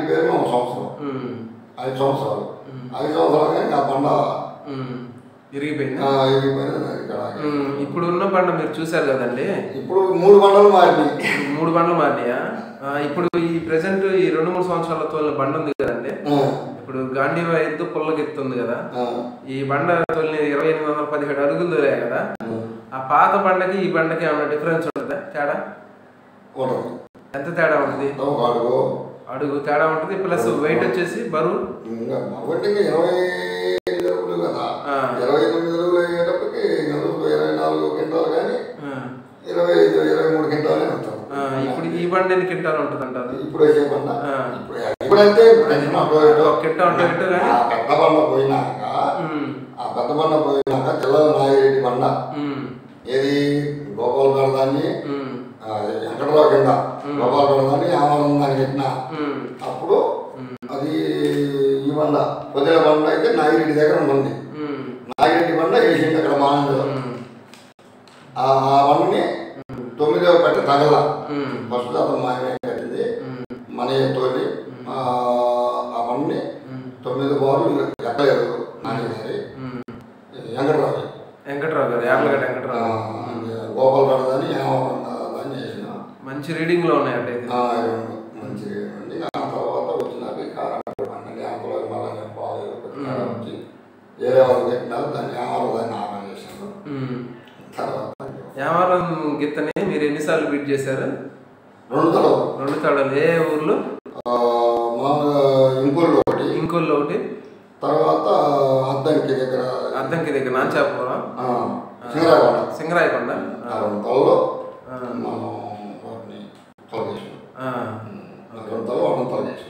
పేరు ఒక సంవత్సరం 5 సంవత్సరాలు 5 సంవత్సరాలు కానీ ఆ బండ ఇరిగిపోయింది. ఇక్కడ ఇప్పుడు ఉన్న బండ మీరు చూసారు కదండి. ఇప్పుడు 3 బండలు మారినాయి. 3 బండ్లు మారినాయా? ఇప్పుడు ఈ ప్రెసెంట్ ఈ 2-3 సంవత్సరాల తోలిన బండ ఉంది కదండి. ఇప్పుడు గాంధీవ ఎత్తు పుల్లకి ఎత్తు ఉంది కదా. ఈ బండ తోలిన 2817 అడుగులు తోలాయి కదా. ఆ పాత బండకి ఈ బండకి ఏమన్నా డిఫరెన్స్ ఉంటుందా? తేడా ఎంత తేడా ఉంటుంది? అడుగు తేడా ఉంటుంది. ప్లస్ వెయిట్ వచ్చేసి బరువు 28 అడుగులు కదా. 28 అడుగులు అయ్యేటప్పటికి 24 క్వింటాలు కానీ 25-23 క్వింటాలు కానీ ఉంటారు. ఇప్పుడు ఈ బండి ఎన్ని క్వింటాలు ఉంటుంది అంటారు? ఇప్పుడు వచ్చే బండ ఇప్పుడంటే కిట్ట ఉంటుంది కానీ పెద్ద బండ పోయినాక ఆ పెద్ద బండ పోయినాక తెల్లవ నాగిరెడ్డి బండ ఏది గోపాలపేట దాన్ని వెంకటరావు కింద గోపాలపేట దాన్ని ఆమరం దాన్ని పెట్టిన అప్పుడు అది ఈ బండ పొదిల బండ అయితే నాగిరెడ్డి దగ్గర ఉంటుంది. నాగిరెడ్డి బండ వేసింది అక్కడ మానంలో. ఆ బండని 9వ పెట్ట తగల ఫస్ట్ అతను మాయమే కట్టింది మన తోలి. ఆ బండని 9 బార్లు ఎక్కలేదు నాన్నగారి వెంకటరావు గారు యార్లగడ్డ వెంకటరావు గోపాలపేట దాన్ని దాన్ని చేసిన మంచి రీడింగ్ లో ఉన్నాయండి. మంచి రీడింగ్. ఆ తర్వాత వచ్చినాక అంతలో మళ్ళీ పాలు వచ్చి వేరే వాళ్ళు పెట్టినారు. దాన్ని ఆమరం దాన్ని ఆమె చేశారు. తర్వాత యామారం గిత్తని మీరు ఎన్నిసార్లు బీట్ చేశారు? 2 తడలు. ఏ ఊర్లో? మామూలుగా ఇంకోళ్ళు ఒకటి తర్వాత అద్దంకి దగ్గర నాంచాపురం సింగరాయకొండ 2 తలలో మనం వాటిని తొలగేసాం. 2 తలలో తొలగేసాం.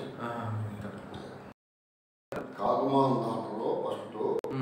కాకుమాన్ దాంట్లో ఫస్ట్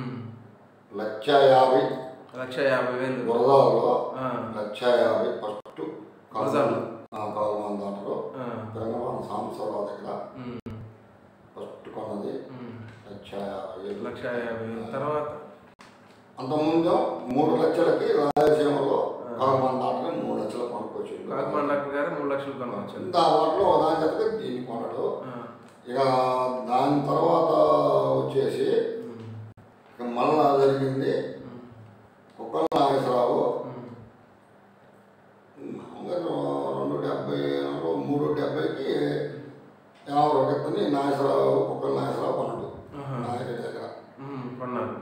1,50,000 గురదాల్లో 1,50,000 ఫస్ట్ కాకుమాన్ దాంట్లో తెలంగాణ సాంబశివరావు దగ్గర ఫస్ట్ కొన్నది 1,50,000. తర్వాత అంతకుముందు 3 లక్షలకి రాయలసీమలో కాకుమాన్ దాంట్లో 3 లక్షలు కొనుక్కొచ్చింది. కాకుమాన్ డాక్టర్ గారు 3 లక్షలు కొనుక్కొచ్చారు. వాటిలో దాని చెప్పి దీన్ని కొనడు. ఇక దాని తర్వాత వచ్చేసి ఇక మళ్ళా జరిగింది కుక్కల నాగేశ్వరరావు 370కి 50 కిందని నాగేశ్వరరావు కుక్కల నాగేశ్వరరావు కొన్నాడు నాయకుడి దగ్గర కొన్నారు.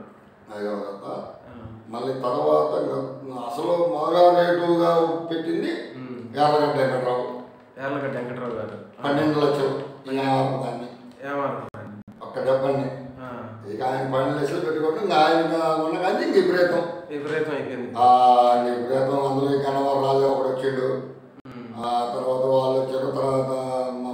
మళ్ళీ తర్వాత అసలు బాగా రేటుగా పెట్టింది యార్లగడ్డ వెంకటరావు గారు 12 లక్షలు దాన్ని ఒక్క దెబ్బని. ఇక ఆయన 12 లక్షలు పెట్టుకుంటే ఆయన ఉన్న కానీ విపరీతం అయిపోయింది. విపరీతం. అందులో కనవర రాజా ఒకటి వచ్చాడు. ఆ తర్వాత వాళ్ళు వచ్చిన తర్వాత మా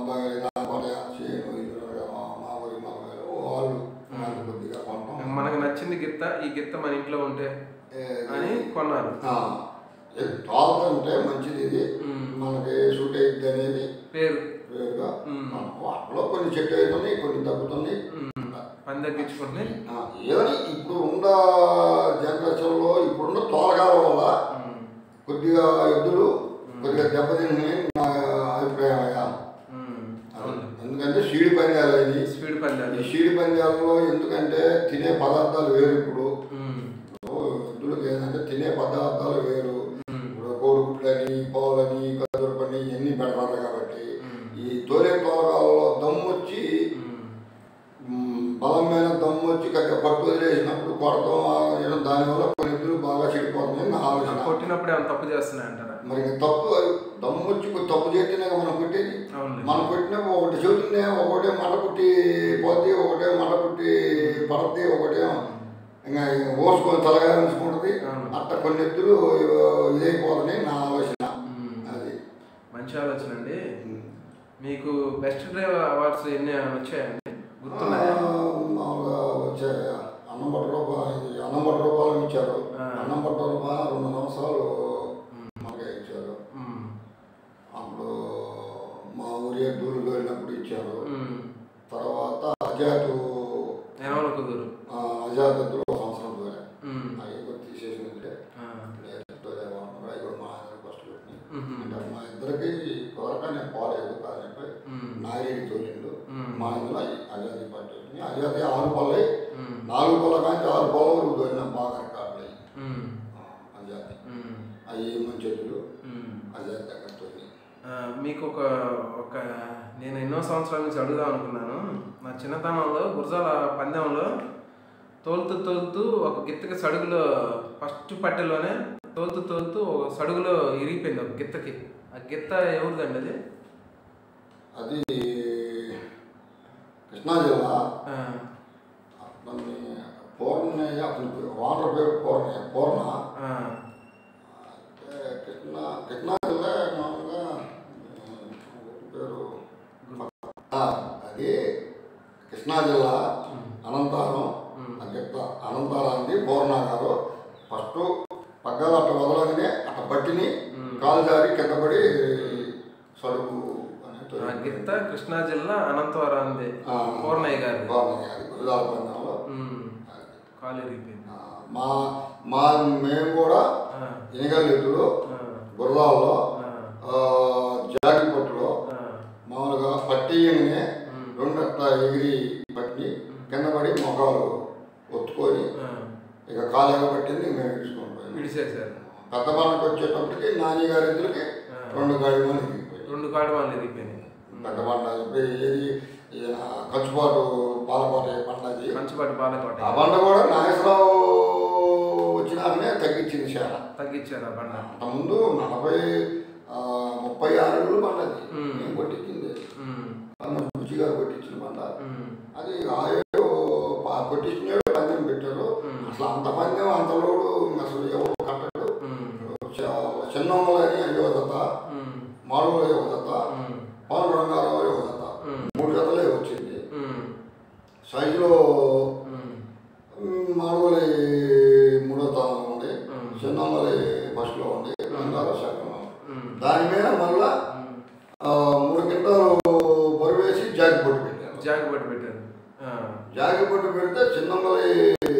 వాళ్ళు కొద్దిగా కొంటాం. మనకు నచ్చింది గిత్త, ఈ గిత్త మన ఇంట్లో ఉంటే అని కొన్నారు. తోలుతుంటే మంచిది, ఇది మనకి సూట్ అయ్యిద్ది అనేది పేరుగా. వాటిలో కొన్ని చెట్టు అవుతున్నాయి, కొన్ని తగ్గుతున్నాయి, పని తగ్గించుకుంటున్నాయి. ఏదని ఇప్పుడు ఉన్న జనరేషన్లో ఇప్పుడున్న తోలగాల వల్ల కొద్దిగా ఎద్దులు కొద్దిగా దెబ్బతిని నా అభిప్రాయం అయ్యా. ఎందుకంటే సీడి పందాలు అయింది. ఈ సీడి పందాలలో ఎందుకంటే తినే పదార్థాలు వేరు. ఇప్పుడు ఎద్దులకి ఏంటంటే తినే పదార్థాలు వేరు. ఇప్పుడు కోడిగుడ్లని, పావులని, కదురుపని ఇవన్నీ పెడతారు కాబట్టి ఈ తోలగాలలో దమ్ము వచ్చి బలమైన దమ్ము వచ్చి పట్టు వదిలేసినప్పుడు కొడతాం. దానివల్ల కొన్ని ఎద్దులు బాగా చెడిపోతున్నాయి నా ఆలోచన. కొట్టినప్పుడు ఏమైనా తప్పు చేస్తున్నాయంటారా? మరి తప్పు దమ్ము వచ్చి తప్పు చేస్తేనే మనం కొట్టేది. మనం కొట్టినప్పుడు ఒకటి చెబుతుందే, ఒకటే మడ పుట్టి పోద్ది, ఒకటే మడ పుట్టి పడద్ది, ఒకటే ఇంకా ఓసుకొని తలగా ఉంచుకుంటుంది. అట్లా కొన్ని ఎద్దులు ఇదైపోతున్నాయి నా ఆలోచన. అది మంచి ఆలోచన అండి. మీకు బెస్ట్ డ్రైవర్ అవార్డ్స్ ఎన్ని వచ్చాయండి? గుర్తున్నాయా? మామూలుగా వచ్చాయి. అన్నం రూపాయలు ఇచ్చారు. అన్నం రూపాయలు 2 సంవత్సరాలు మనకే ఇచ్చారు. అప్పుడు మా ఊరి ఎద్దులు వెళ్ళినప్పుడు ఇచ్చారు. తర్వాత అజాత్ ఎద్దులు 1 సంవత్సరం దూరం అవి కూడా తీసేసినట్లే. అవి కూడా మా ఆయన ఫస్ట్ పెట్టినాయి. అంటే మా ఇద్దరికి కుదరక నేను పోలేదు. కానీ నాగిరెడ్డి తోలిండు. మా ఇందులో అజాది పట్టి వచ్చినాయి. అజాది 6 పళ్ళు, 4 పళ్ళ కానీ 6 పళ్ళు దొరికిన బాగా రికార్డులు అజాది. అవి మంచి చెట్లు అజాది దగ్గరతో. మీకు ఒక ఒక నేను ఎన్నో సంవత్సరాల నుంచి అడుగుదాం అనుకున్నాను. నా చిన్నతనంలో గురజాల పందెంలో తోలుతూ ఒక గిత్తకి సడుగులో ఫస్ట్ పట్టెలోనే తోలుతూ ఒక సడుగులో ఇరిగిపోయింది ఒక గిత్తకి. ఆ గిత్త ఎవరిదండి అది? అది కృష్ణా జిల్లా. పూర్ణయ్య అతని వాటర్ పేరు పూర్ణ. కృష్ణా జిల్లా మామూలుగా పేరు అది కృష్ణా జిల్లా అనంతారం. అనంతారాన్ని పూర్ణ గారు ఫస్ట్ పగ్గాలు అట్ట వదలగానే అట్ట బట్టిని కాలు జారి కింద పడి సడుగు గిత్త కృష్ణా జిల్లా అనంతవరాంది పూర్ణయ్య గారు గురజాల పందెంలో కాలు ఇరిగిపోయింది. మేము కూడా ఎనిగల్లెత్తులు గురజాలలో జాగిపట్టులో మామూలుగా పట్టియనే 2 అట్లా ఎగిరి పట్టి కింద పడి మొఖాలు ఒత్తుకొని ఇక కాలు ఎగబట్టింది మేము విడిచేసారు. పెద్ద పండుగ వచ్చేటప్పటికి నాని గారి ఇద్దరికి 2 గాడివాళ్ళు ఇరిగిపోయినాయి. పెద్ద పండుగ ఏది కంచుపాటు పాలకోట పండుగ. కంచుపాటు పాలకోట ఆ పండుగ కూడా నాగేశ్వరరావు వచ్చినాకనే తగ్గించారు ఆ పండుగ. అంతకుముందు 36 అడుగులు పండుగ మేము కొట్టించింది. రుచి గారు కొట్టించిన పండుగ అది. కొట్టించినాడు పందెం పెట్టారు. అసలు అంత పందెం అంతలోడు అసలు ఎవరు కట్టడు. చిన్నమ్మలని యువత, మాడుగుల యువత, పవన్ రంగారావు యువత 3 జతలే వచ్చింది. సైజులో మాడుగులి 3వ స్థానంలో ఉంది, చిన్నమ్మలి ఫస్ట్లో ఉంది, రంగారావు సెకండ్లో. దాని మీద మళ్ళా 3 క్వింటాలు బరువు వేసి జాగిపట్టు పెట్టారు. జాగిపట్టు పెడితే చిన్నమ్మలి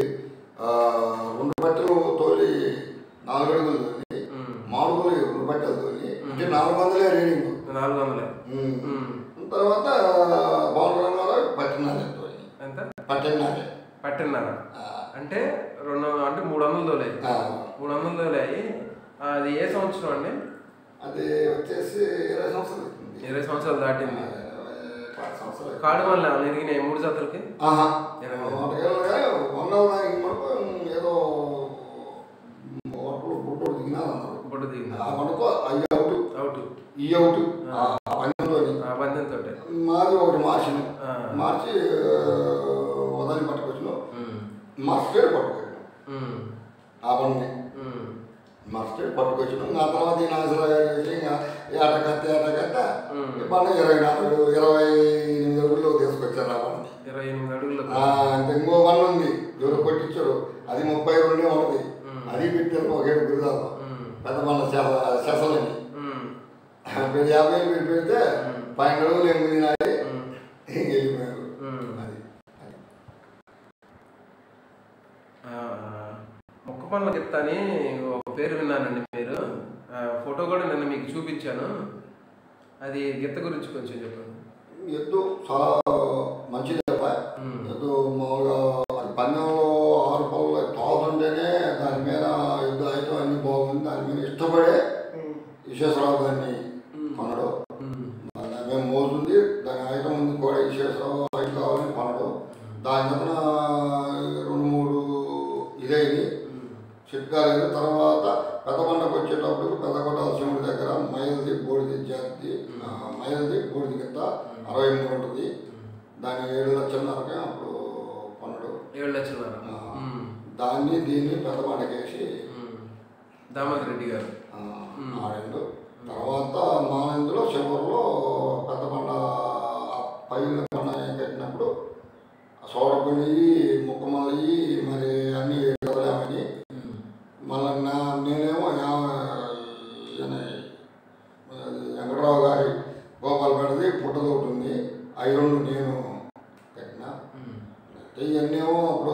2 బట్టలు తోలి 4 అడుగులు తోలి, మాడుగులు 2 బట్టలు తోలి, అంటే 400 రీడింగ్. 400. తర్వాత పవన్ రంగారావు పట్టిన్నారా అంటే 300 తోలే. 300 తోలాయి. అది ఏ సంవత్సరం అండి? అది వచ్చేసి 20 సంవత్సరాలు దాటింది. కాడు వల్ల ఎరిగినాయి 3 జతలకి. ఏదో బుడ్డు దిగినా ఆ పండుగ అవుట్ ఈ అవుట్ పందెంతో మాది ఒకటి మార్చి ఉదయం పట్టుకొచ్చిన మస్టర్డ్ పట్టుకొచ్చిన ఆ పండుగ మస్టర్డ్ పట్టుకొచ్చిన. ఆ తర్వాత ఈ నాగేశ్వరరావు గారు చేసి ఇంకా ఏటకట్ట పండుగ 28 అడుగుల్లో తీసుకొచ్చారు. ఆ పండుగ 28 అడుగుల్లో. అంటే ఇంకో పండు ఉంది ఎవరు కొట్టించారు, అది 32 ఉన్నది. అది పెట్టారు 1 గురిదాలు పెద్ద పండ్ల శసలని 50 పెడితే 12 అడుగులు 8 నాయి వెళ్ళిపోయారు. మొక్క పనుల గిత్త అని ఒక పేరు విన్నానండి. మీరు ఫోటో కూడా నిన్న మీకు చూపించాను. అది గిత్త గురించి కొంచెం చెప్పండి. ఎద్దు చాలా మంచిది. ఎద్దు మామూలుగా పందెంలో 6 పళ్ళు తోలుతుంటేనే దాని మీద ఎద్దు అయితే అన్ని బాగుంది. దాని మీద ఇష్టపడే విశ్వేశ్వరరావు గారిని కొనడు. మేము మోస్తుంది దాని ఐటమ్ ఉంది కూడా విశ్వేశ్వరరావు ఐటమ్ కావాలని కొనడు. దాని మీద 2-3 ఇదైంది చిట్కాలేదు. తర్వాత పెద్ద పండుగ వచ్చేటప్పుడు పెద్దకొట్టాల శివుడి దగ్గర మైల్ది బూడిది జాతి బూడిది కింద 63 ఉంటుంది. దాన్ని 7 లక్షలన్నరకే అప్పుడు కొనడు. 7 లక్షలన్నర. దాన్ని దీన్ని పెద్ద పండుగేసి దామోదర్ రెడ్డి గారు ఆడిండు. తర్వాత మానందులో చివరిలో పెద్ద పండ పైన పండుగ కట్టినప్పుడు సోడపల్లి ముక్కమల్లి మరి అన్నీ కదలేమని మళ్ళీ నేనేమో వెంకటరావు గారి గోపాలపేటది పుట్టదోటి ఉంది. అవి 2 నేను కట్టిన. ఇవన్నేమో అప్పుడు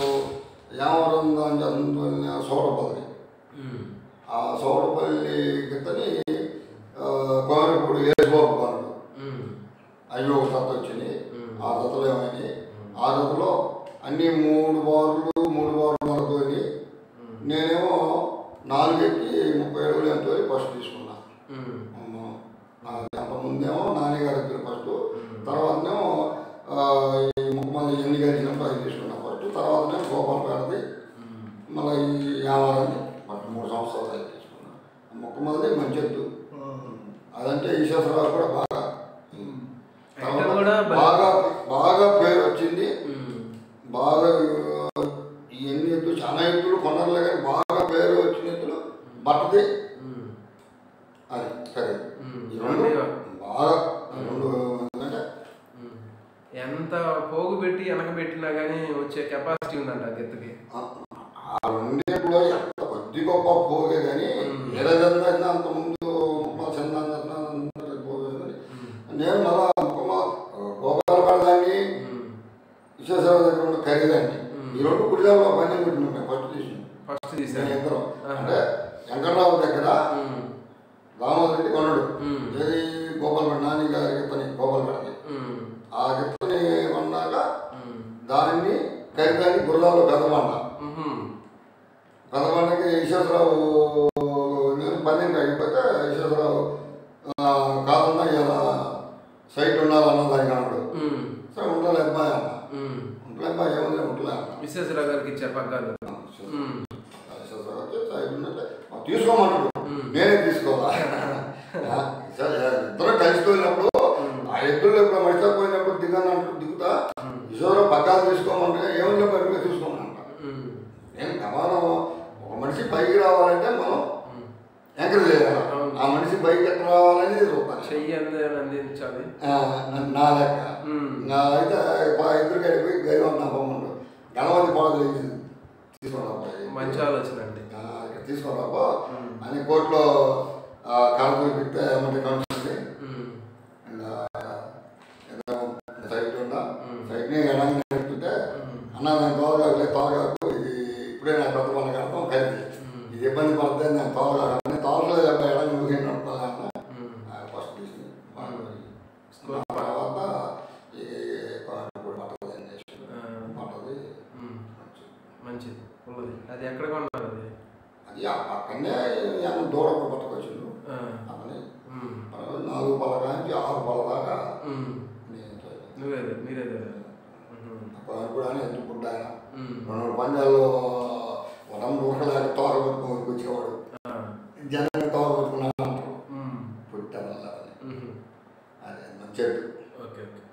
యామరం సోడపల్లి. ఆ సోడపల్లి గిత్తని కోమరిపూడి యేసుబాబు కొనడు. అవి ఒక సత్త వచ్చినాయి. ఆ జతలు ఏమైనాయి. ఆ జతలో అన్ని 3 బార్లు మనతోని నేనేమో 4 ఎక్కి 30 అడుగులు ఎంతో ఫస్ట్ తీసుకున్నా. అంతకుముందేమో నాన్నగారు ఎత్తులు ఫస్ట్, తర్వాతనేమో ఈ ముక్కమల్లి ఎన్ని గడిచినప్పుడు అది తీసుకున్నా ఫస్ట్, తర్వాతనేమో గోపాలపేటది మళ్ళీ ఈ యామారాన్ని ఫస్ట్ 3 సంవత్సరాలు అది తీసుకున్నా. ముక్కమల్లి మంచి ఎత్తు, అదంటే ఈశ్వరరావు కూడా బాగా పేరు వచ్చింది. బాగా ఎన్ని ఎత్తులు చాలా ఎత్తులు కొనర్లే కానీ బాగా పేరు వచ్చిన ఎత్తులు బట్టది అది సరే. ఈ రెండు బాగా అంటే ఎంత పోగు పెట్టి వెనకబెట్టినా కానీ వచ్చే కెపాసిటీ ఉందంట గెత్తకి. ఆ రెండింటిలో ఎంత కొద్ది గొప్ప పోగే కానీ ఏదైనా అంత ముందు పోగే కానీ నేను మళ్ళా గోపాలపడదాన్ని విశ్వేశ్వరరావు దగ్గర ఉన్న ఖరీదాన్ని ఈ రెండు గుడిదాలో పని పెట్టినాం. ఫస్ట్ తీసాను ఇద్దరం. అంటే వెంకటరావు దగ్గర రామోజీ రెడ్డి కొన్నాడు. ఏది గోపాలపేట నాని గారి గిత్తని గోపాలపేటకి. ఆ గిత్తని కొన్నాక దాన్ని ఖరీదాన్ని గుర్రాల్లో పెద్దబండకి ఈశ్వరరావు నేను 12 అయిపోతే ఈశ్వరరావు కాదన్నా ఇలా సైట్ ఉండాలన్న దానికి అన్నాడు. సరే ఉండాలి అబ్బాయి అన్న. ఉంటలే అబ్బాయి ఏముంది ఉంటలే అన్న. విశ్వేశ్వరరావు గారికి ఇచ్చారు పగ్గాలు. ఈశ్వరరావు సైట్ ఉన్నట్టే తీసుకోమంటాడు, నేనే తీసుకోవాలి. ఇద్దరు కలిసిపోయినప్పుడు ఆ ఎద్దుల్లో ఇప్పుడు మడిచిపోయినప్పుడు దిగుతా ఈశ్వరరావు పగ్గాలు తీసుకోమంటే ఏముంది పైగా తీసుకోమంట. నేను గమనం ఒక మనిషి పైకి రావాలంటే మనం ఎంకరేజ్ చేయాలి. ఆ మనిషి పైకి ఎక్కడ రావాలని చూస్తాను. చెయ్యి అందించాలి నా లెక్క. నా అయితే ఇద్దరు కలిపి గైవం నా బొమ్మలు గణపతి పాడు తీసుకురా మంచి ఆలోచన అండి. ఇక్కడ తీసుకురాబో అని కోర్టులో కడప పెడితే ఏమంటే కడుతుంది సైట్ ఉందా సైట్ని ఎడంగా పెట్టుకుంటే అన్న నేను తోలగాకు ఇది ఇప్పుడే నాకు పెద్ద పని కడతాం కలిసి ఇది ఇబ్బంది పడుతుంది నేను తోలగానే తోలలేదు ఎడం చూసి నడుపుతా అన్న ఫస్ట్ తీసుకుని తర్వాత పట్టది మంచిది ఉన్నది. అది ఎక్కడ కొన్నారు? అది ఆ పక్కనే దూరం పట్టుకొచ్చిండు అతని 4 పళ్ళ నుంచి 6 పళ్ళ దాకా మీరే అప్పుడు కూడా ఎందుకుంటా ఆయన 2 పందాల్లో వరం రూపలేక తోర పట్టుకొని వచ్చేవాడు. జనాన్ని తోర పట్టుకున్నాను అంటారు పుట్టాను అదే మంచి. Okay okay.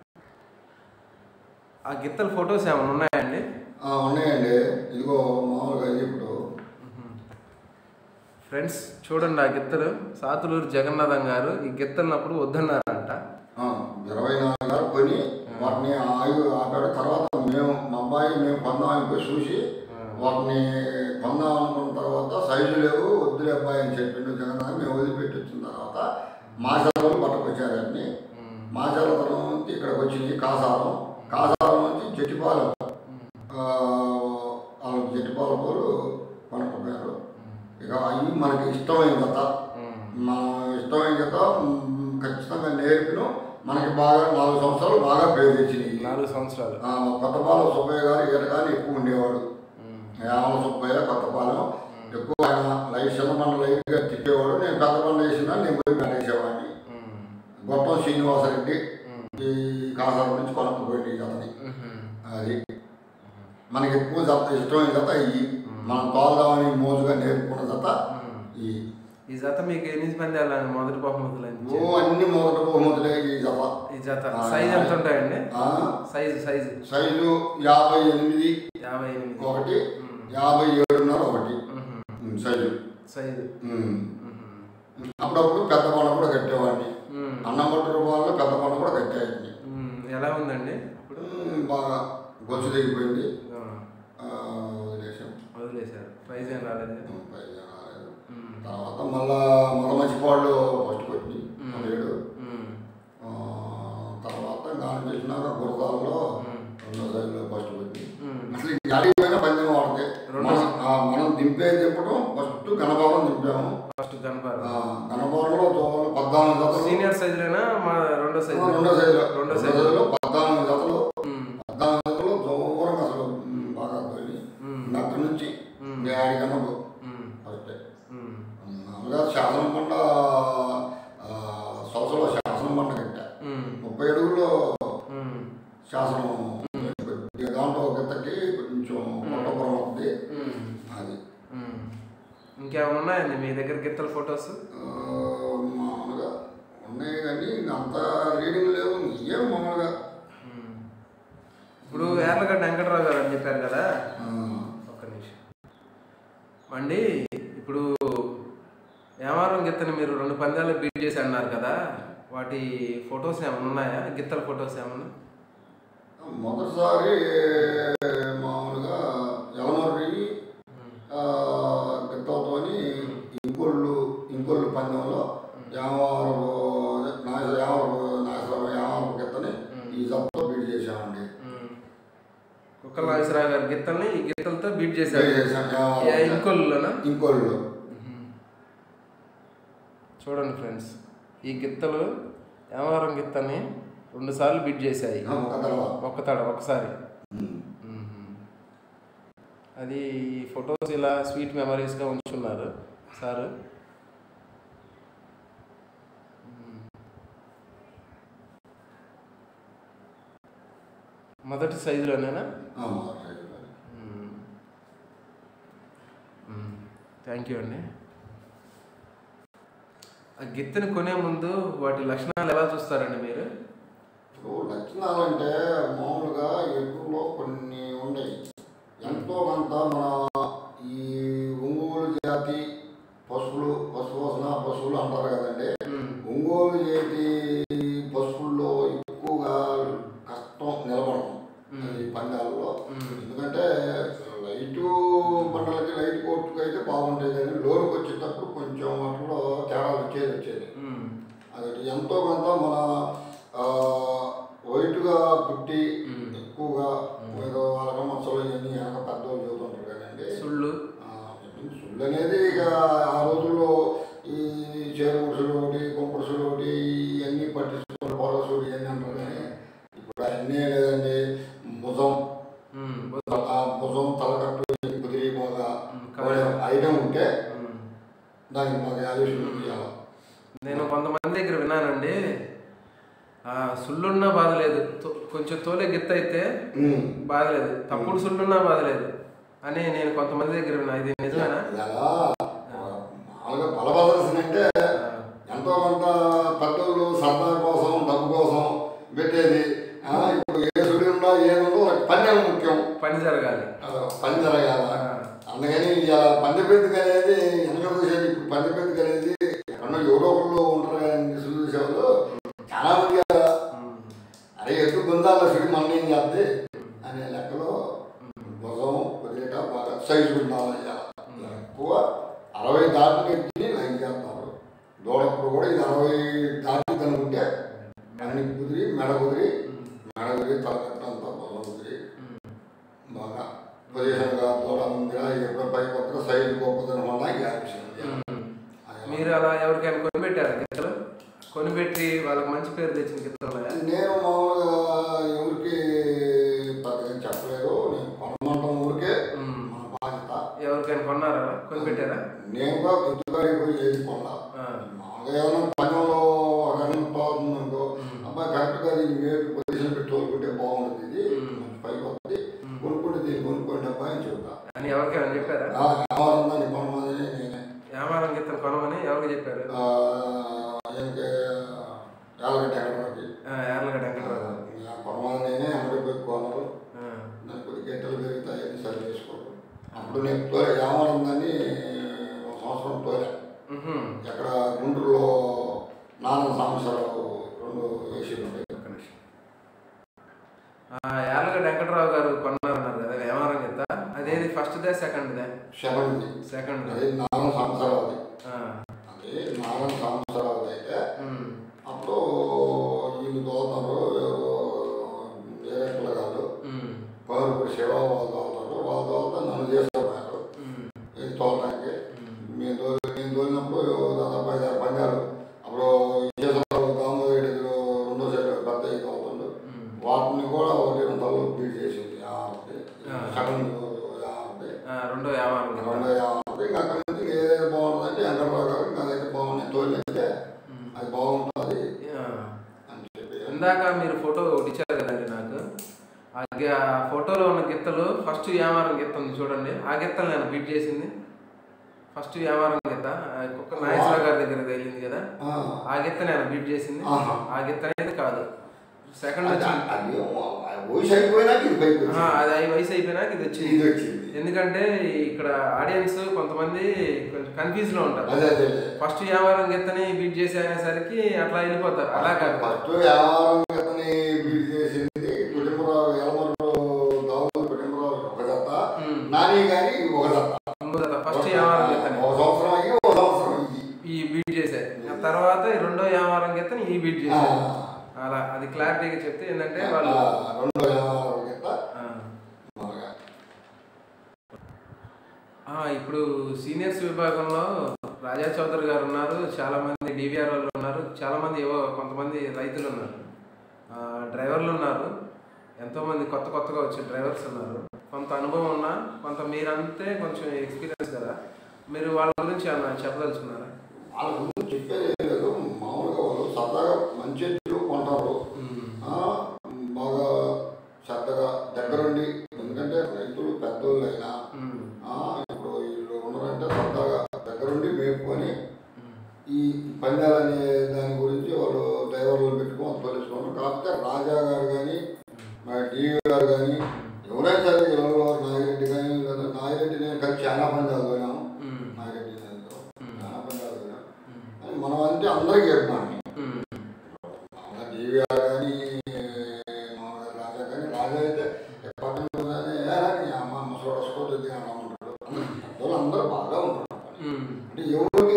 ఆ గిత్తల ఫొటోస్ ఏమైనా ఉన్నాయండి? ఉన్నాయండి. ఇదిగో మామూలుగా ఇప్పుడు ఫ్రెండ్స్ చూడండి, ఆ గిత్తలు సాతులూరు జగన్నాథం గారు ఈ గిత్తలనప్పుడు వద్దన్నారంట. 24 గారు కొని వాటిని ఆపాడు. తర్వాత మా అబ్బాయి మేము కొందామని పోయి చూసి వాటిని కొందాం అనుకున్న తర్వాత సైజు లేవు వద్దులే అబ్బాయి అని చెప్పిండు జగన్నాథం. మేము వదిలిపెట్టి వచ్చిన తర్వాత మాచారం పట్టుకొచ్చారు. అన్ని మాచారం నుంచి ఇక్కడికి వచ్చింది కాసారం నుంచి జట్టిపాలెం పోలు కొనుక్కుపోయారు. ఇక అవి మనకి ఇష్టమైన జత, ఖచ్చితంగా నేర్పిన మనకి బాగా 4 సంవత్సరాలు బాగా పేరు తెచ్చినాయి. 4 సంవత్సరాలు. కొత్తపాలెం సుబ్బయ్య గారు ఈతగాని ఎక్కువ ఉండేవాడు. యామల సుబ్బయ్య కొత్తపాలెం ఎక్కువ ఆయన చిన్నపండ లైట్గా తిప్పేవాడు. నేను పెద్ద పండ వేసినా నేను పోయి పెట్టేసేవాడిని. గొప్పం శ్రీనివాసరెడ్డి ఈ కాసారం నుంచి కొనుక్కుపోయింది ఈ జతని. అది మనకి ఎక్కువ జత ఇష్టమైన జత ఇవి. మనం తోలదామని మోజుగా నేర్పుకున్న జత ఈ జత మీకు ఎన్ని పందాలు మొదటి బహుమతులు? అన్ని మొదటి బహుమతులే ఈ జత. ఈ జత సైజ్ ఎంత ఉంటాయండి? సైజు 58 ఒకటి 57.5 ఒకటి సైజు. అప్పుడప్పుడు పెద్ద పండ కూడా కట్టేవాడిని. అన్నమట్టు రూపాయలు పెద్ద పండ కూడా కట్టేవాడిని. ఎలా ఉందండి? బాగా గొలుసు దిగిపోయింది. వదిలేశారు. ప్రైజ్ ఏం రాలేదు. తర్వాత మళ్ళా మంచిపాళ్ళు ఫస్ట్ కొట్టి 7. తర్వాత గానం చేసినాక గురదాల్లో 2వ సైజులో ఫస్ట్ కొట్టి. అసలు గాడిపోయినా పందెం వాడితే మనం దింపడం ఫస్ట్ గణభవనం దింపాము. గణభవనంలో 14 జతలు సీనియర్ సైజులోనా? రెండో సైజులో 14 దానిలో దూరంగా అసలు బాగా పోయి అక్కడి నుంచి ఆడికన్నప్పుడు ఫస్ట్ మామూలుగా శాసనం పంట సొసలో శాసనం పంట కట్టా 30 అడుగుల్లో శాసనం దాంట్లో గిత్తకి కొంచెం పట్టపురం అవుతుంది అది. ఇంకేమైనా ఉన్నాయండి మీ దగ్గర గిత్తల ఫొటోస్? మామూలుగా ఉన్నాయి కానీ అంత రీడింగ్ లేవు, ఏం మామూలుగా. ఇప్పుడు యార్లగడ్డ వెంకటరావు గారు అని చెప్పారు కదా, ఒక్క నిమిషం అండి. ఇప్పుడు యామారం గిత్తని మీరు 2 పందాలు బీట్ చేసి అన్నారు కదా, వాటి ఫొటోస్ ఏమైనా ఉన్నాయా? గిత్తల ఫొటోస్ ఏమన్నా? మొదటిసారి మామూలుగా ఎలమర్రి గిత్తలతో ఇంకొల్లు పందెంలో యామారం గిత్తని ఈ జబ్బతో బీట్ చేశామండి. కుక్కల నాగేశ్వరరావు గారి గిత్తల్ని ఈ గిత్తలతో బీట్ చేశారు ఇంకొల్లులోనా? చూడండి ఫ్రెండ్స్, ఈ గిత్తలు యామారం గిత్తని 2 సార్లు బీట్ చేశాయి, ఒకసారి. అది ఫొటోస్ ఇలా స్వీట్ మెమరీస్గా ఉంచున్నారు సార్. మొదటి సైజులోనేనా? థ్యాంక్ యూ అండి. ఆ గిత్తని కొనే ముందు వాటి లక్షణాలు ఎలా చూస్తారండి మీరు? లక్షణాలు అంటే మామూలుగా ఎక్కువలో కొన్ని ఉన్నాయి. ఎంతో కొంత మన ఈ ఒంగోలు జాతి పశువులు అంటారు కదండి. ఒంగోలు జాతి పశువుల్లో ఎక్కువగా కష్టం నిలబడటం ఈ పందాలలో. ఎందుకంటే లైటు బండలకి లైట్ కోర్టుకు అయితే బాగుంటాయి, కానీ లోనికి వచ్చేటప్పుడు కొంచెం వాటిలో తేడాలు వచ్చేది. అది ఎంతో కొంత మన వైట్గా పుట్టి ఎక్కువగా ఏదో అలగ మచ్చలు ఇవన్నీ వెనక పెద్దవాళ్ళు చదువుతుంటారు కదండి. సుళ్ళు అనేది ఇక ఆ రోజుల్లో ఈ చేరుగుడుసులు ఒకటి, కుంకుడుసులు ఒకటి, ఇవన్నీ పట్టించుకుంటారు, పొరసులు ఇవన్నీ అంటారు. కానీ ఇప్పుడు అన్నీ లేదండి. భుజం తలకట్టు కుదిరి బాగా ఐటమ్ ఉంటే దానికి బాగా ఆలోచన చేయాలి. నేను కొంతమంది దగ్గర విన్నానండి, సుళ్ళున్నా బాధ లేదు, కొంచెం తోలే గిత్త అయితే బాధ లేదు, తప్పుడు సుళ్ళున్నా బాధ లేదు అని నేను కొంతమంది దగ్గర విన్నా. ఇది నిజమేనా? మామూలుగా బలపడాల్సిందంటే ఎంతో కొంత పెద్దోళ్ళు సరదా కోసం డబ్బు కోసం పెట్టేది. ఇప్పుడు ఏ సుడి ఉన్నా ఏముందో పని ముఖ్యం, పని జరగాలి. అందుకని ఇలా పందెపెందుకు అనేది వెనక చూసేది. ఇప్పుడు పందెపెందుకు అనేది ఎక్కడో ఎవరో ఒకళ్ళు ఉంటారు కానీ సుడి సేవలు చాలా మంది అరే ఎక్కువ గుందాల సుడి మన ఏం చేస్తే అనే లెక్కలో భుజం కొద్దిగా బాగా సైజు ఉండాలి. ఎక్కువ 60 దాటిని ఎత్తి లైన్ చేస్తారు. దూడప్పుడు కూడా ఇది 60 దాటి కనుకుంటే మెడని కుదిరి మెడ కుదిరి తలకట్టంతా భుజం కుదిరి బాగా పొజిషన్గా దూడ ముందుగా ఎప్పుడు పై కొత్త సైజు గొప్పదనం వల్ల మీరు అలా ఎవరికైనా కొనిపెట్టారు గిత్తలు? కొనిపెట్టి వాళ్ళకి మంచి పేరు తెచ్చిన గిత్తలు? నేను మామూలుగా ఎవరికి పెద్దగా చెప్పలేదు. నేను కొనమంటాం ఊరికే మన బాధ్యత. ఎవరికైనా కొన్నారా? కొనిపెట్టారా? నేను కూడా గుర్తుగాడికి పోయి ఏది కొన్నా. మామూలుగా ఏమైనా పనిలో రన్నింగ్ పోతుంది అనుకో, అబ్బాయి కరెక్ట్గా దీన్ని మేటు పొజిషన్ పెట్టి తోలుకుంటే బాగుంటుంది, ఇది మంచి పైకి వస్తుంది, కొనుక్కుంటే దీన్ని కొనుక్కోండి అబ్బాయి అని చెప్తా. అని ఎవరికైనా చెప్పారా? వ్యాపారం దాన్ని కొనమని నేనే. వ్యాపారం గిత్తలు కొనమని ఎవరికి చెప్పారు? యార్లగడ్డ వెంకటరావు కొనమని నేనే అమ్మడి పోయి కొనరు. నాకు కొద్ది గంటలు పెరుగుతాయని సరి చేసుకోరు. అప్పుడు నేను తోలే వ్యాపారం దాన్ని 1 సంవత్సరం తోలే. ఎక్కడ గుంటూరులో నాన్న సంవత్సరాలు 2 ఏసీలు ఉంటాయి. యార్లగడ్డ వెంకటరావు గారు కొన్నారన్నారు కదా వ్యాపారం గిత్త, అదేది ఫస్ట్ దే సెకండ్ దే? సెకండ్. అది 4 సంవత్సరాలు. అది 4 సంవత్సరాలు అయితే అప్పుడు వీళ్ళు దోతారు వేరే పిల్లగాళ్ళు పౌరు శివ వాళ్ళు దోతారు. వాళ్ళ దోత నన్ను చేస్తున్నారు ఇది తోలడానికి. నేను తోలినప్పుడు దాదాపు 5-6 పందాలు. అప్పుడు దామోదరెడ్డిలో 2వ సైడ్ పెద్ద తోలుతుండు. వాటిని కూడా ఒకటి 2 తలలు బీట్ చేసింది యావరది. సెకండ్ యావరది. రెండో వ్యాపారం యావరది. ఇంకా అక్కడి నుంచి ఏదైతే బాగుంటుందంటే వెంకటరావు గారు ఇంకా అదైతే బాగున్నాయి తోలితే అది బాగుంటుంది అని చెప్పి. ఇందాక మీరు ఫోటో ఒకటి ఇచ్చారు కదండి నాకు. ఆ ఫోటోలో ఉన్న గిత్తలు ఫస్ట్ వ్యాపారం గిత్త ఉంది చూడండి. ఆ గిత్తలు నేను బీట్ చేసింది ఫస్ట్ వ్యాపారం గిత్త కుక్క నాగేశ్వరరావు గారి దగ్గర తగిలింది కదా. ఆ గిత్త నేను బీట్ చేసింది. ఆ గిత్త అనేది కాదు. సెకండ్ అది వయసు అయిపోయినాక ఇది పైకి అది వయసు అయిపోయినాక ఇది వచ్చింది. ఎందుకంటే ఇక్కడ ఆడియన్స్ కొంతమంది కొంచెం కన్ఫ్యూజ్ లో ఉంటారు. ఫస్ట్ వ్యాపారం గిత్తని బీట్ చేసి అనేసరికి అట్లా వెళ్ళిపోతారు. అలా కాదు, ఫస్ట్ వ్యాపారం గిత్తని బీట్ చేసింది కుటుంబరావు ఎలమర్రు దావులు కుటుంబరావు ఒక జత, నాని గారి ఒక జత. ఫస్ట్ వ్యాపారం గిత్తని ఒక సంవత్సరం అయ్యి ఒక సంవత్సరం ఈ బీట్ చేశారు. తర్వాత రెండో వ్యాపారం గిత్తని ఈ బీట్ చేశారు. అలా అది క్లారిటీగా చెప్తే ఏంటంటే వాళ్ళు రెండో వ్యాపారం గిత్త. ఇప్పుడు సీనియర్స్ విభాగంలో రాజా చౌదరి గారు ఉన్నారు, చాలా మంది డివిఆర్ వాళ్ళు ఉన్నారు, చాలా మంది కొంతమంది రైతులు ఉన్నారు, డ్రైవర్లు ఉన్నారు, ఎంతోమంది కొత్తగా వచ్చే డ్రైవర్స్ ఉన్నారు. కొంత అనుభవం ఉన్నా కొంత మీరంతే కొంచెం ఎక్స్పీరియన్స్ కదా, మీరు వాళ్ళ గురించి ఏమన్నా చెప్పదలుచుకున్నారా? వాళ్ళ గురించి చెప్పేది ఏం లేదు. మామూలుగా వాళ్ళు సరదాగా మంచి ఎద్దులు కొంటారు, బాగా శ్రద్ధగా దగ్గరుండి. ఎందుకంటే రైతులు పెద్దోళ్ళు అయినా ఇప్పుడు వీళ్ళు ఉన్నారంటే సరదాగా దగ్గరుండి మేపుకొని ఈ పందాలనే దాని గురించి వాళ్ళు డ్రైవర్లు పెట్టుకొని తోలుచుకున్నారు. కాకపోతే రాజా గారు కానీ మా డివి గారు కానీ ఎవరైనా సరే ఇళ్ళలో నాగిరెడ్డి కానీ లేదా నాగిరెడ్డి నేను కలిసి చాలా పందాలు పోయినాము. నాగిరెడ్డి చాలా పందాలు పోయినాము అని మనం అంటే అందరికీ చెప్పినాము. డివి గారు కానీ రాజా కానీ రాజా అయితే అమ్మ ముసలు వసుకోవద్దు కానీ రమ్మంటాడు. అందరూ బాగా ఉంటారు. అంటే ఎవరికి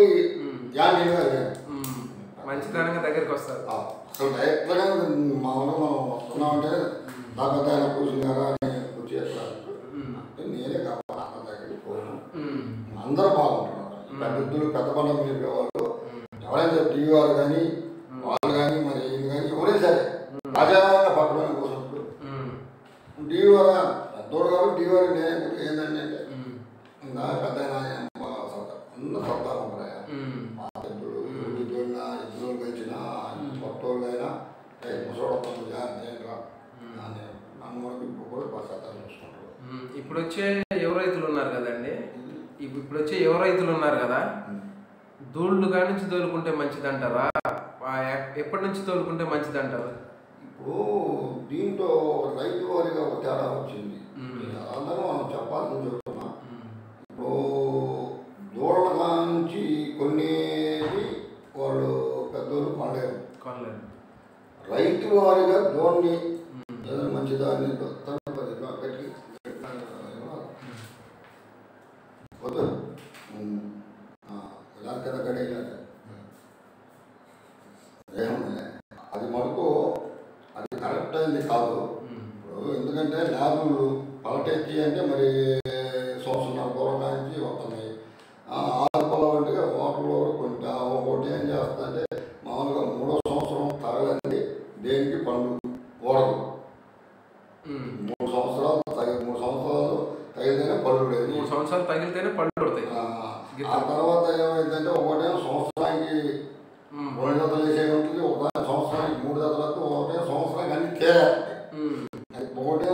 మంచితనంగా దగ్గరికి వస్తారు. అసలు డైరెక్ట్గా మామూలుగా మనం వస్తున్నామంటే నా పెద్ద ఆయన కూర్చున్నారా అని గుర్తు చేస్తారు. నేనే కావాలి అన్న దగ్గరికి పోయాను. అందరూ బాగుంటున్నారు. పెద్దలు పెద్ద పండుగ చెప్పేవాళ్ళు ఎవరైనా టీవీ వారు కానీ వాళ్ళు కానీ మరి ఇది కానీ ఎవరైనా సరే రాజావారిగా పక్కన కూర్చున్నప్పుడు టీవీ వారు పెద్దోడు కాబట్టి టీవీ వారికి నేనే ఏంటంటే ఇంకా పెద్ద అందరూ సరదా ఉంటాయి. మా పెద్దలు ఇద్దరు కలిసిన కొత్తోళ్ళైనా ముసోడతాం ఏంట్రా అని నన్ను ఇప్పుడు కూడా సరదా చూసుకుంటారు. ఇప్పుడు వచ్చే యువ రైతులు ఉన్నారు కదండి, ఇప్పుడు వచ్చే యువ రైతులు ఉన్నారు కదా, దూళ్ళు కాడి నుంచి తోలుకుంటే మంచిది అంటారా, ఎప్పటి నుంచి తోలుకుంటే మంచిది అంటారు? ఇప్పుడు దీంట్లో రైతు వారిగా ఒక తేడా వచ్చింది. అందరూ మనం చెప్పాలని చెప్తున్నా. ఇప్పుడు దూడల నుంచి కొన్ని వాళ్ళు పెద్దోళ్ళు కొనలేరు. రైతు వారిగా దూడని ఏదైనా మంచిదాన్ని గట్టి వద్దు కదా గడిగా అది మనకు అది కరెక్ట్ అయింది కాదు. ఇప్పుడు ఎందుకంటే ల్యాబులు పలటెచ్చి అంటే మరి సంవత్సరం దూరం నుంచి వస్తున్నాయి. ఆరుపల్ల వంటిగా వాటర్లో కొంత ఒకటి ఏం చేస్తుందంటే మామూలుగా 3వ సంవత్సరం తగలండి దేనికి పండు ఓడదు. 3 సంవత్సరాలు తగిలితేనే పళ్ళు లేదు. 3 సంవత్సరాలు తగిలితేనే పళ్ళు పడతాయి. ఆ తర్వాత ఏమైందంటే ఒకటే సంవత్సరానికి 2 జతలు వేసేది ఉంటుంది, ఒక సంవత్సరానికి 3 జతలకు, ఒకటే సంవత్సరానికి అన్ని తేలేస్తాయి. ఒకటే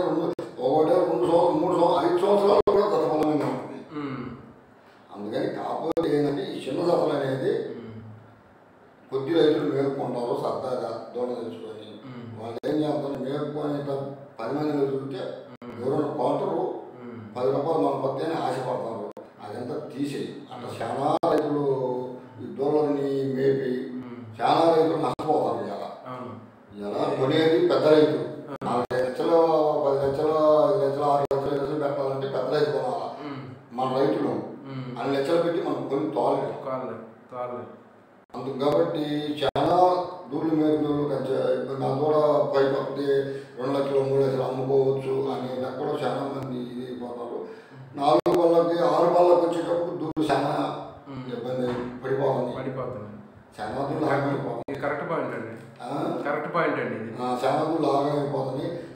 5 సంవత్సరాలు కూడా జతఫలంగా ఉంటుంది. అందుకని కాకపోతే ఏంటంటే ఈ చిన్న జతలు అనేది కొద్ది రైతులు మేపుకుంటారు సరదాగా దూడ తెచ్చుకొని. వాళ్ళు ఏం చేస్తారు, మేపుకొని 10 మందిలో చూస్తే ఎవరైనా కొంటారు, 10 రూపాయలు మన పత్తేనే ఆశపడతారు. అదంతా తీసేయి. అట్లా చాలా రైతులు ఈ దూడలని మేపి చాలా రైతులు నష్టపోతారు. ఇలా కొనేది పెద్ద రైతు 4 లక్షలు 10 లక్షలు 5 లక్షలు 6 లక్షలు 7 లక్షలు పెట్టాలంటే పెద్ద రైతు కొనాలా. మన రైతులు 2 లక్షలు పెట్టి మనం కొని తోలలేము. అందుకు కాబట్టి చాలా దూళ్ళు మేపులు నా కూడా పైపడి 2 లక్షలు 3 లక్షలు అమ్ముకోవచ్చు అనేది కూడా చాలా మంది ఇది అయిపోతారు. 4 పళ్ళకి 6 పళ్ళకి వచ్చేటప్పుడు దూళ్ళు చాలా ఇబ్బంది పడిపోతుంది. చాలా దూళ్ళు ఆగమైపోతుంది. కరెక్ట్ పాయింట్ అండి. చాలా దూళ్ళు ఆగమైపోతుంది. 6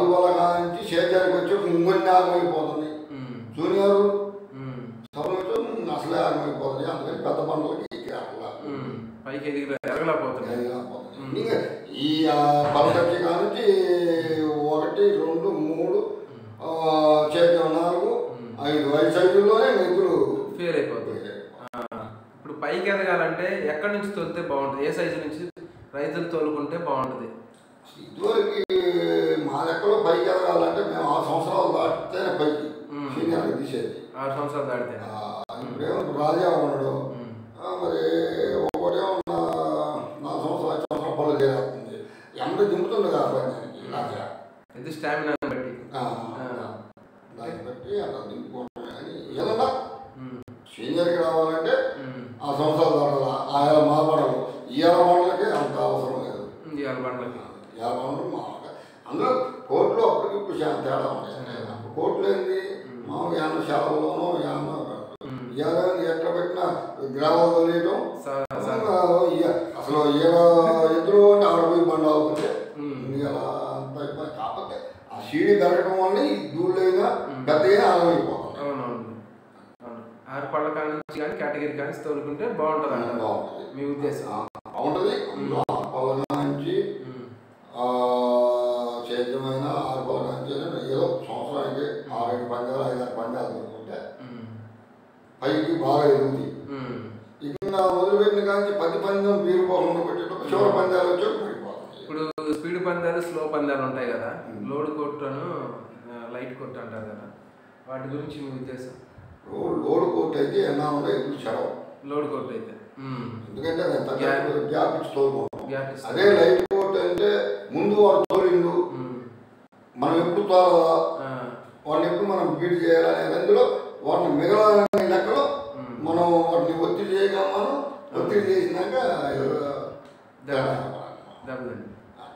ఆరుగోల నుంచి సేద్యానికి వచ్చి ఇంకొన్ని ఆగమైపోతుంది. జూనియర్ సభలు వచ్చి అసలే ఆగమైపోతుంది. అందుకని పెద్ద పంటలకి పైకి ఎరగలేకపోతుంది. ఇంకా ఈ పలకచ్చి కానుంచి 1, 2, 3 సేద్యం 4, 5 సైజుల్లోనే మెగ్గులు ఫెయిల్ అయిపోతుంది. ఇప్పుడు పైకి ఎదగాలంటే ఎక్కడి నుంచి తోలితే బాగుంటుంది? ఏ సైజు నుంచి రైతులు తోలుకుంటే బాగుంటుంది? ఇదివరకు మా లెక్కలో పైకి ఎదగాలంటే మేము 6 సంవత్సరాలు దాటితేనే పైకి సీనియర్కి తీసేది. 6 సంవత్సరాలు దాటితే ఇప్పుడేమో రాజా ఉన్నాడు, మరి ఒకటేమో 4 సంవత్సరాలు 5 సంవత్సరాలు పనులు చేస్తుంది. ఎంత దింపుతుంది కాబట్టి రాజా ఇది స్టామినా బట్టి దాన్ని బట్టి అలా దింపుకోవడమే. కానీ ఏదన్నా సీనియర్కి రావాలంటే 6 సంవత్సరాలు దాటాలి. ఆయా మా పంటలు ఇవాళ పంటలకి అంత అవసరం లేదు. ఇవాళ పంటలకి మామూలుగా అందులో కోర్టులో అప్పటికిప్పుడు చాలా తేడా ఉంటాయి. అప్పుడు కోర్టులు ఏంది మామూలు యాన శాలలోనో ఇవాళ ఎక్కడ పెట్టినా గ్రామాలు వదిలేయటం. అసలు ఎదురు ఆడ పోయి బండి అవుతుంటే ఇలా అంత ఇబ్బంది. కాకపోతే ఆ సీడీ పెరగడం వల్ల ఈ దూళ్ళైనా పెద్దగా ఆగమైపోతుంది. అవునవును. 6 పళ్ళ కాడ నుంచి కానీ కేటగిరీ కానీ తోలుకుంటే బాగుంటుంది అంట. బాగుంటుంది. మీ ఉద్దేశం బాగుంటుంది. 6 పళ్ళ నుంచి సేద్యమైన 6 పళ్ళ నుంచి ఏదో సంవత్సరానికి 6-7 పందాలు 5-6 పందాలు దొరుకుంటే పైకి బాగా ఎదుగుతుంది. ఇంకా మొదలుపెట్టిన కానీ 10 పందెం బీరుపోకుండా పెట్టేటప్పుడు చివరి పందాలు వచ్చి పడిపోతుంది. ఇప్పుడు స్పీడ్ పందాలు స్లో పందాలు ఉంటాయి కదా, లోడ్ కొట్టును లైట్ కొట్టు అంటారు కదా, వాటి గురించి మీ ఉద్దేశం? లోడ్ కోట్ అయితే ఎన్నా ఉండే ఎప్పుడు చెడవు. లోడ్ కోట్ అయితే ఎందుకంటే గ్యాప్ ఇచ్చి తోలుకుంటాం. అదే లైట్ కోట్ అంటే ముందు వాడు తోలిండు, మనం ఎప్పుడు తోలాలా, వాడిని ఎప్పుడు మనం బీట్ చేయాలనే అందులో వాటిని మిగలాలనే లెక్కలో మనం వాటిని ఒత్తిడి చేయగా మనం ఒత్తిడి చేసినాక దెబ్బలండి.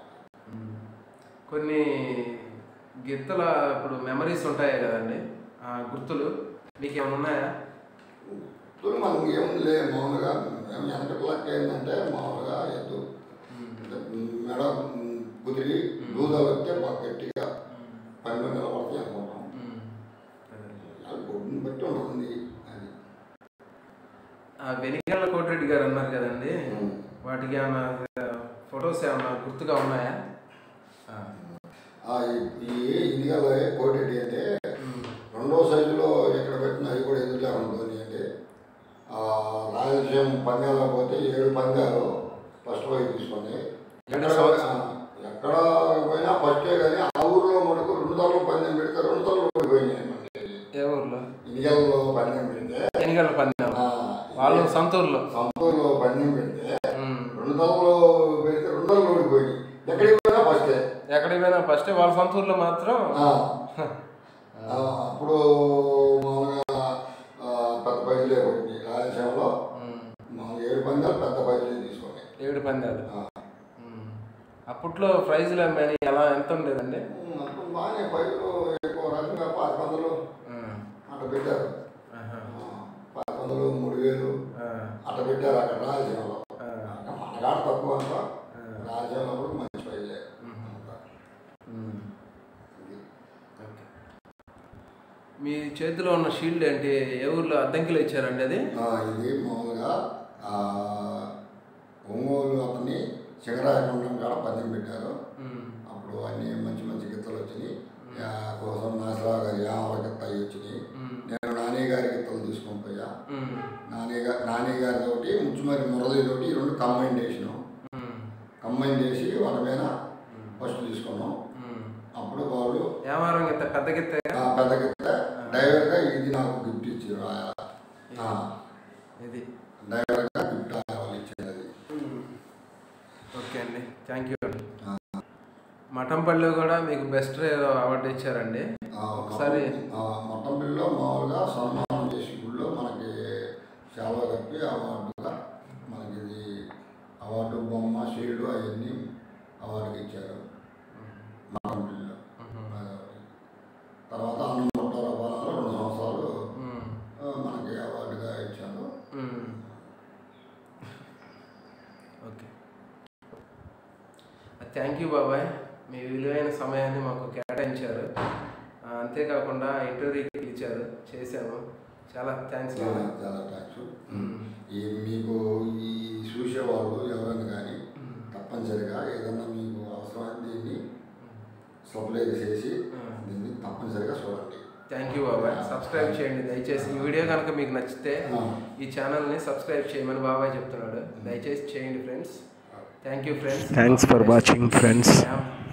కొన్ని గిత్తల ఇప్పుడు మెమరీస్ ఉంటాయి కదండి, గుర్తులు మీకు ఏమైనా ఉన్నాయా? గుర్తులు మనకి ఏం లేదు. మామూలుగా మేము వెనకట్లక్క ఏంటంటే మామూలుగా ఎద్దు మెడ కుదిరి దూదాలు వస్తే బాగా గట్టిగా పనిలో నిలబడతాయి అనుకుంటాం. అది కొడుకుని బట్టి ఉంటుంది. అది వెనిగళ్ళ కోటిరెడ్డి గారు అన్నారు కదండి, వాటికి ఏమన్నా ఫొటోస్ ఏమన్నా గుర్తుగా ఉన్నాయా? ఈ ఇదిగల కోటిరెడ్డి అంటే 2వ సైజులో ఎక్కడ పెట్టినా అది కూడా ఎదురుగా ఉంటుంది. అంటే రాయలసీమ పందాలు పోతే 7 పందాలు ఫస్ట్ ప్రైజ్ తీసుకొని ఎక్కడ పోయినా ఫస్టే. కానీ ఆ ఊర్లో మనకు 2 తరలు పందెం పెడితే 2 తరలు ఓడిపోయినాయి. ఏ ఊర్లో? ఇనిగల్లో పందెం పెడితే ఎనిగళ్ళ పందెం వాళ్ళు సొంతూరులో పందెం పెడితే 2 తరలు పెడితే 2 తరలు ఓడిపోయినాయి. ఎక్కడికి పోయినా ఫస్టే. ఎక్కడికి పోయినా ఫస్టే. వాళ్ళ సొంతూరులో మాత్రం అప్పుడు మామూలుగా పెద్ద ప్రైజులే పడింది. రాయలసీమలో 7 పందాలు పెద్ద ప్రైజులే తీసుకోండి. 7 పందాలు. అప్పట్లో ప్రైజులు అమ్మాయి ఎలా ఎంత ఉండేదండి? అప్పుడు బాగానే ప్రైజులు ఎక్కువ రకంగా 500 అట్లా పెట్టారు. 500, 3000 అట్లా పెట్టారు అక్కడ రాయలసీమలో. మనగాడ తక్కువ అంత. రాయలసీమలో కూడా మంచి ప్రైజులే. మీ చేతిలో ఉన్న షీల్డ్ అంటే ఏ ఊర్లో అద్దంకిలో ఇచ్చారండి అది? ఇది మామూలుగా ఒంగోలు అతన్ని శిఖరాయకుండం కాడ పందెం పెట్టారు. అప్పుడు అన్ని మంచి మంచి గిత్తలు వచ్చినాయి. కోసం నాసరావు గారి ఆమల గిత్త అవి వచ్చినాయి. నేను నాని గారి గిత్తలు తీసుకొని పోయా. నాని గారితోటి ముచ్చుమరి మురళితోటి 2 కంబైన్ చేసి వాటి మీద ఫస్ట్ తీసుకున్నాం. అప్పుడు వాళ్ళు పెద్ద గిత్త డ్రైవర్గా ఇది నాకు గిఫ్ట్ ఇచ్చారు. ఇది డ్రైవర్గా గిఫ్ట్ వాళ్ళు ఇచ్చేది. ఓకే అండి, థ్యాంక్ యూ అండి. మఠంపల్లిలో కూడా మీకు బెస్ట్ అవార్డు ఇచ్చారండి ఒకసారి. మఠంపల్లిలో మామూలుగా సన్మానం చేసే గుళ్ళో మనకి చాలా కప్పి అవార్డుగా మనకి ఇది అవార్డు బొమ్మ షీల్డ్ అవన్నీ అవార్డుకి ఇచ్చారు మఠంపల్లిలో. తర్వాత అన్నమొట్టాల పాలనలో 2 సంవత్సరాలు మనకి అవార్డుగా ఇచ్చారు. ఓకే, థ్యాంక్ యూ బాబాయ్. మీ విలువైన సమయాన్ని మాకు కేటాయించారు. అంతేకాకుండా ఇంటర్వ్యూకి పిలిచారు, చేశాము. చాలా థ్యాంక్స్. చాలా థ్యాంక్స్. మీకు ఈ చూసేవాళ్ళు ఎవరైనా కానీ తప్పనిసరిగా ఏదన్నా మీకు అవసరమైన దీన్ని సప్లై చేసి దీన్ని తప్పనిసరిగా చూడండి. థ్యాంక్ యూ బాబాయ్. సబ్స్క్రైబ్ చేయండి దయచేసి. ఈ వీడియో కనుక మీకు నచ్చితే ఈ ఛానల్ని సబ్స్క్రైబ్ చేయమని బాబాయ్ చెప్తున్నాడు. దయచేసి చేయండి friends. Thank you friends. Thanks for watching friends.